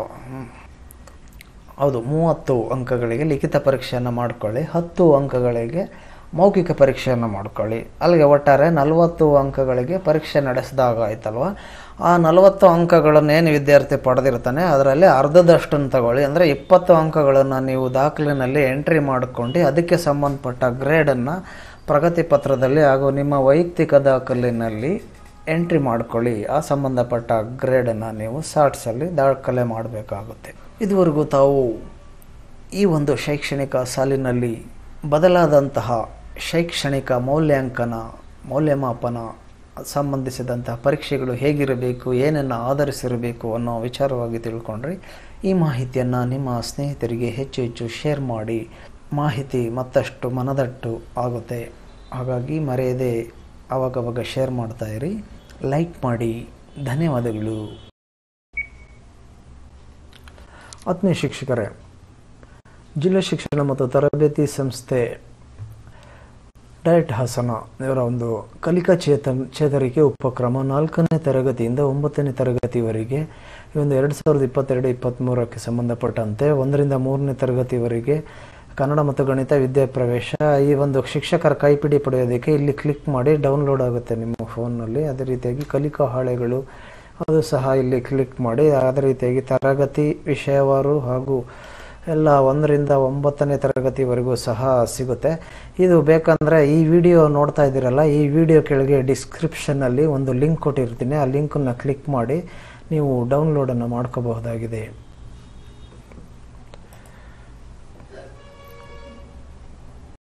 ಹೌದು 30 ಅಂಕಗಳಿಗೆ ಲಿಖಿತ ಪರೀಕ್ಷೆಯನ್ನು ಮಾಡ್ಕೊಳ್ಳಿ. 10 ಅಂಕಗಳಿಗೆ ಮೌಖಿಕ ಪರೀಕ್ಷೆಯನ್ನು ಮಾಡ್ಕೊಳ್ಳಿ. ಅಲ್ಲಿಗೆ ಒಟ್ಟಾರೆ 40 ಅಂಕಗಳಿಗೆ ಪರೀಕ್ಷೆ ನಡೆಸಿದಾಗ ಆಯ್ತಲ್ವ. ಆ 40 ಅಂಕಗಳನ್ನೇನು ವಿದ್ಯಾರ್ಥಿ ಪಡೆದಿರ್ತಾನೆ ಅದರಲ್ಲಿ ಅರ್ಧದಷ್ಟನ್ನು ತಗೊಳ್ಳಿ. ಅಂದರೆ 20 ಅಂಕಗಳನ್ನು ನೀವು ದಾಖಲಿನಲ್ಲಿ ಎಂಟ್ರಿ ಮಾಡಿಕೊಂಡು ಅದಕ್ಕೆ ಸಂಬಂಧಪಟ್ಟ ಗ್ರೇಡನ್ನು ಪ್ರಗತಿ ಪತ್ರದಲ್ಲಿ ಹಾಗೂ ನಿಮ್ಮ ವೈಯಕ್ತಿಕ ದಾಖಲಿನಲ್ಲಿ ಎಂಟ್ರಿ ಮಾಡ್ಕೊಳ್ಳಿ. ಆ ಸಂಬಂಧಪಟ್ಟ ಗ್ರೇಡನ್ನು ನೀವು ಸಾರ್ಟ್ಸಲ್ಲಿ ದಾಖಲೆ ಮಾಡಬೇಕಾಗುತ್ತೆ. ಇದುವರೆಗೂ ತಾವು ಈ ಒಂದು ಶೈಕ್ಷಣಿಕ ಸಾಲಿನಲ್ಲಿ ಬದಲಾದಂತಹ ಶೈಕ್ಷಣಿಕ ಮೌಲ್ಯಮಾಪನ ಸಂಬಂಧಿಸಿದಂತಹ ಪರೀಕ್ಷೆಗಳು ಹೇಗಿರಬೇಕು, ಏನನ್ನು ಆಧರಿಸಿರಬೇಕು ಅನ್ನೋ ವಿಚಾರವಾಗಿ ತಿಳ್ಕೊಂಡ್ರಿ. ಈ ಮಾಹಿತಿಯನ್ನು ನಿಮ್ಮ ಸ್ನೇಹಿತರಿಗೆ ಹೆಚ್ಚು ಶೇರ್ ಮಾಡಿ. ಮಾಹಿತಿ ಮತ್ತಷ್ಟು ಮನದಟ್ಟು ಆಗುತ್ತೆ. ಹಾಗಾಗಿ ಮರೆಯದೆ ಆವಾಗವಾಗ ಶೇರ್ ಮಾಡ್ತಾಯಿರಿ, ಲೈಕ್ ಮಾಡಿ. ಧನ್ಯವಾದಗಳು. ಆತ್ಮೀಯ ಶಿಕ್ಷಕರೇ, ಜಿಲ್ಲಾ ಶಿಕ್ಷಣ ಮತ್ತು ತರಬೇತಿ ಸಂಸ್ಥೆ ಡಯಟ್ ಹಾಸನ ಇವರ ಒಂದು ಕಲಿಕಾ ಚೇತರಿಕೆ ಉಪಕ್ರಮ 4ನೇ ತರಗತಿಯಿಂದ 9ನೇ ತರಗತಿವರೆಗೆ ಈ ಒಂದು 2022-23ಕ್ಕೆ ಸಂಬಂಧಪಟ್ಟಂತೆ 1ರಿಂದ 3ನೇ ತರಗತಿವರೆಗೆ ಕನ್ನಡ ಮತ್ತು ಗಣಿತ ವಿದ್ಯಾಪ್ರವೇಶ ಈ ಒಂದು ಶಿಕ್ಷಕರ ಕೈಪಿಡಿ ಪಡೆಯೋದಕ್ಕೆ ಇಲ್ಲಿ ಕ್ಲಿಕ್ ಮಾಡಿ ಡೌನ್ಲೋಡ್ ಆಗುತ್ತೆ ನಿಮ್ಮ ಫೋನ್ನಲ್ಲಿ. ಅದೇ ರೀತಿಯಾಗಿ ಕಲಿಕಾ ಹಾಳೆಗಳು ಅದು ಸಹ ಇಲ್ಲಿ ಕ್ಲಿಕ್ ಮಾಡಿ. ಅದೇ ರೀತಿಯಾಗಿ ತರಗತಿ ವಿಷಯವಾರು ಹಾಗೂ ಎಲ್ಲ 1ರಿಂದ 9ನೇ ತರಗತಿವರೆಗೂ ಸಹ ಸಿಗುತ್ತೆ. ಇದು ಬೇಕಂದರೆ ಈ ವಿಡಿಯೋ ನೋಡ್ತಾ ಇದ್ದೀರಲ್ಲ, ಈ ವಿಡಿಯೋ ಕೆಳಗೆ ಡಿಸ್ಕ್ರಿಪ್ಷನ್ನಲ್ಲಿ ಒಂದು ಲಿಂಕ್ ಕೊಟ್ಟಿರ್ತೀನಿ. ಆ ಲಿಂಕನ್ನು ಕ್ಲಿಕ್ ಮಾಡಿ ನೀವು ಡೌನ್ಲೋಡನ್ನು ಮಾಡ್ಕೋಬಹುದಾಗಿದೆ.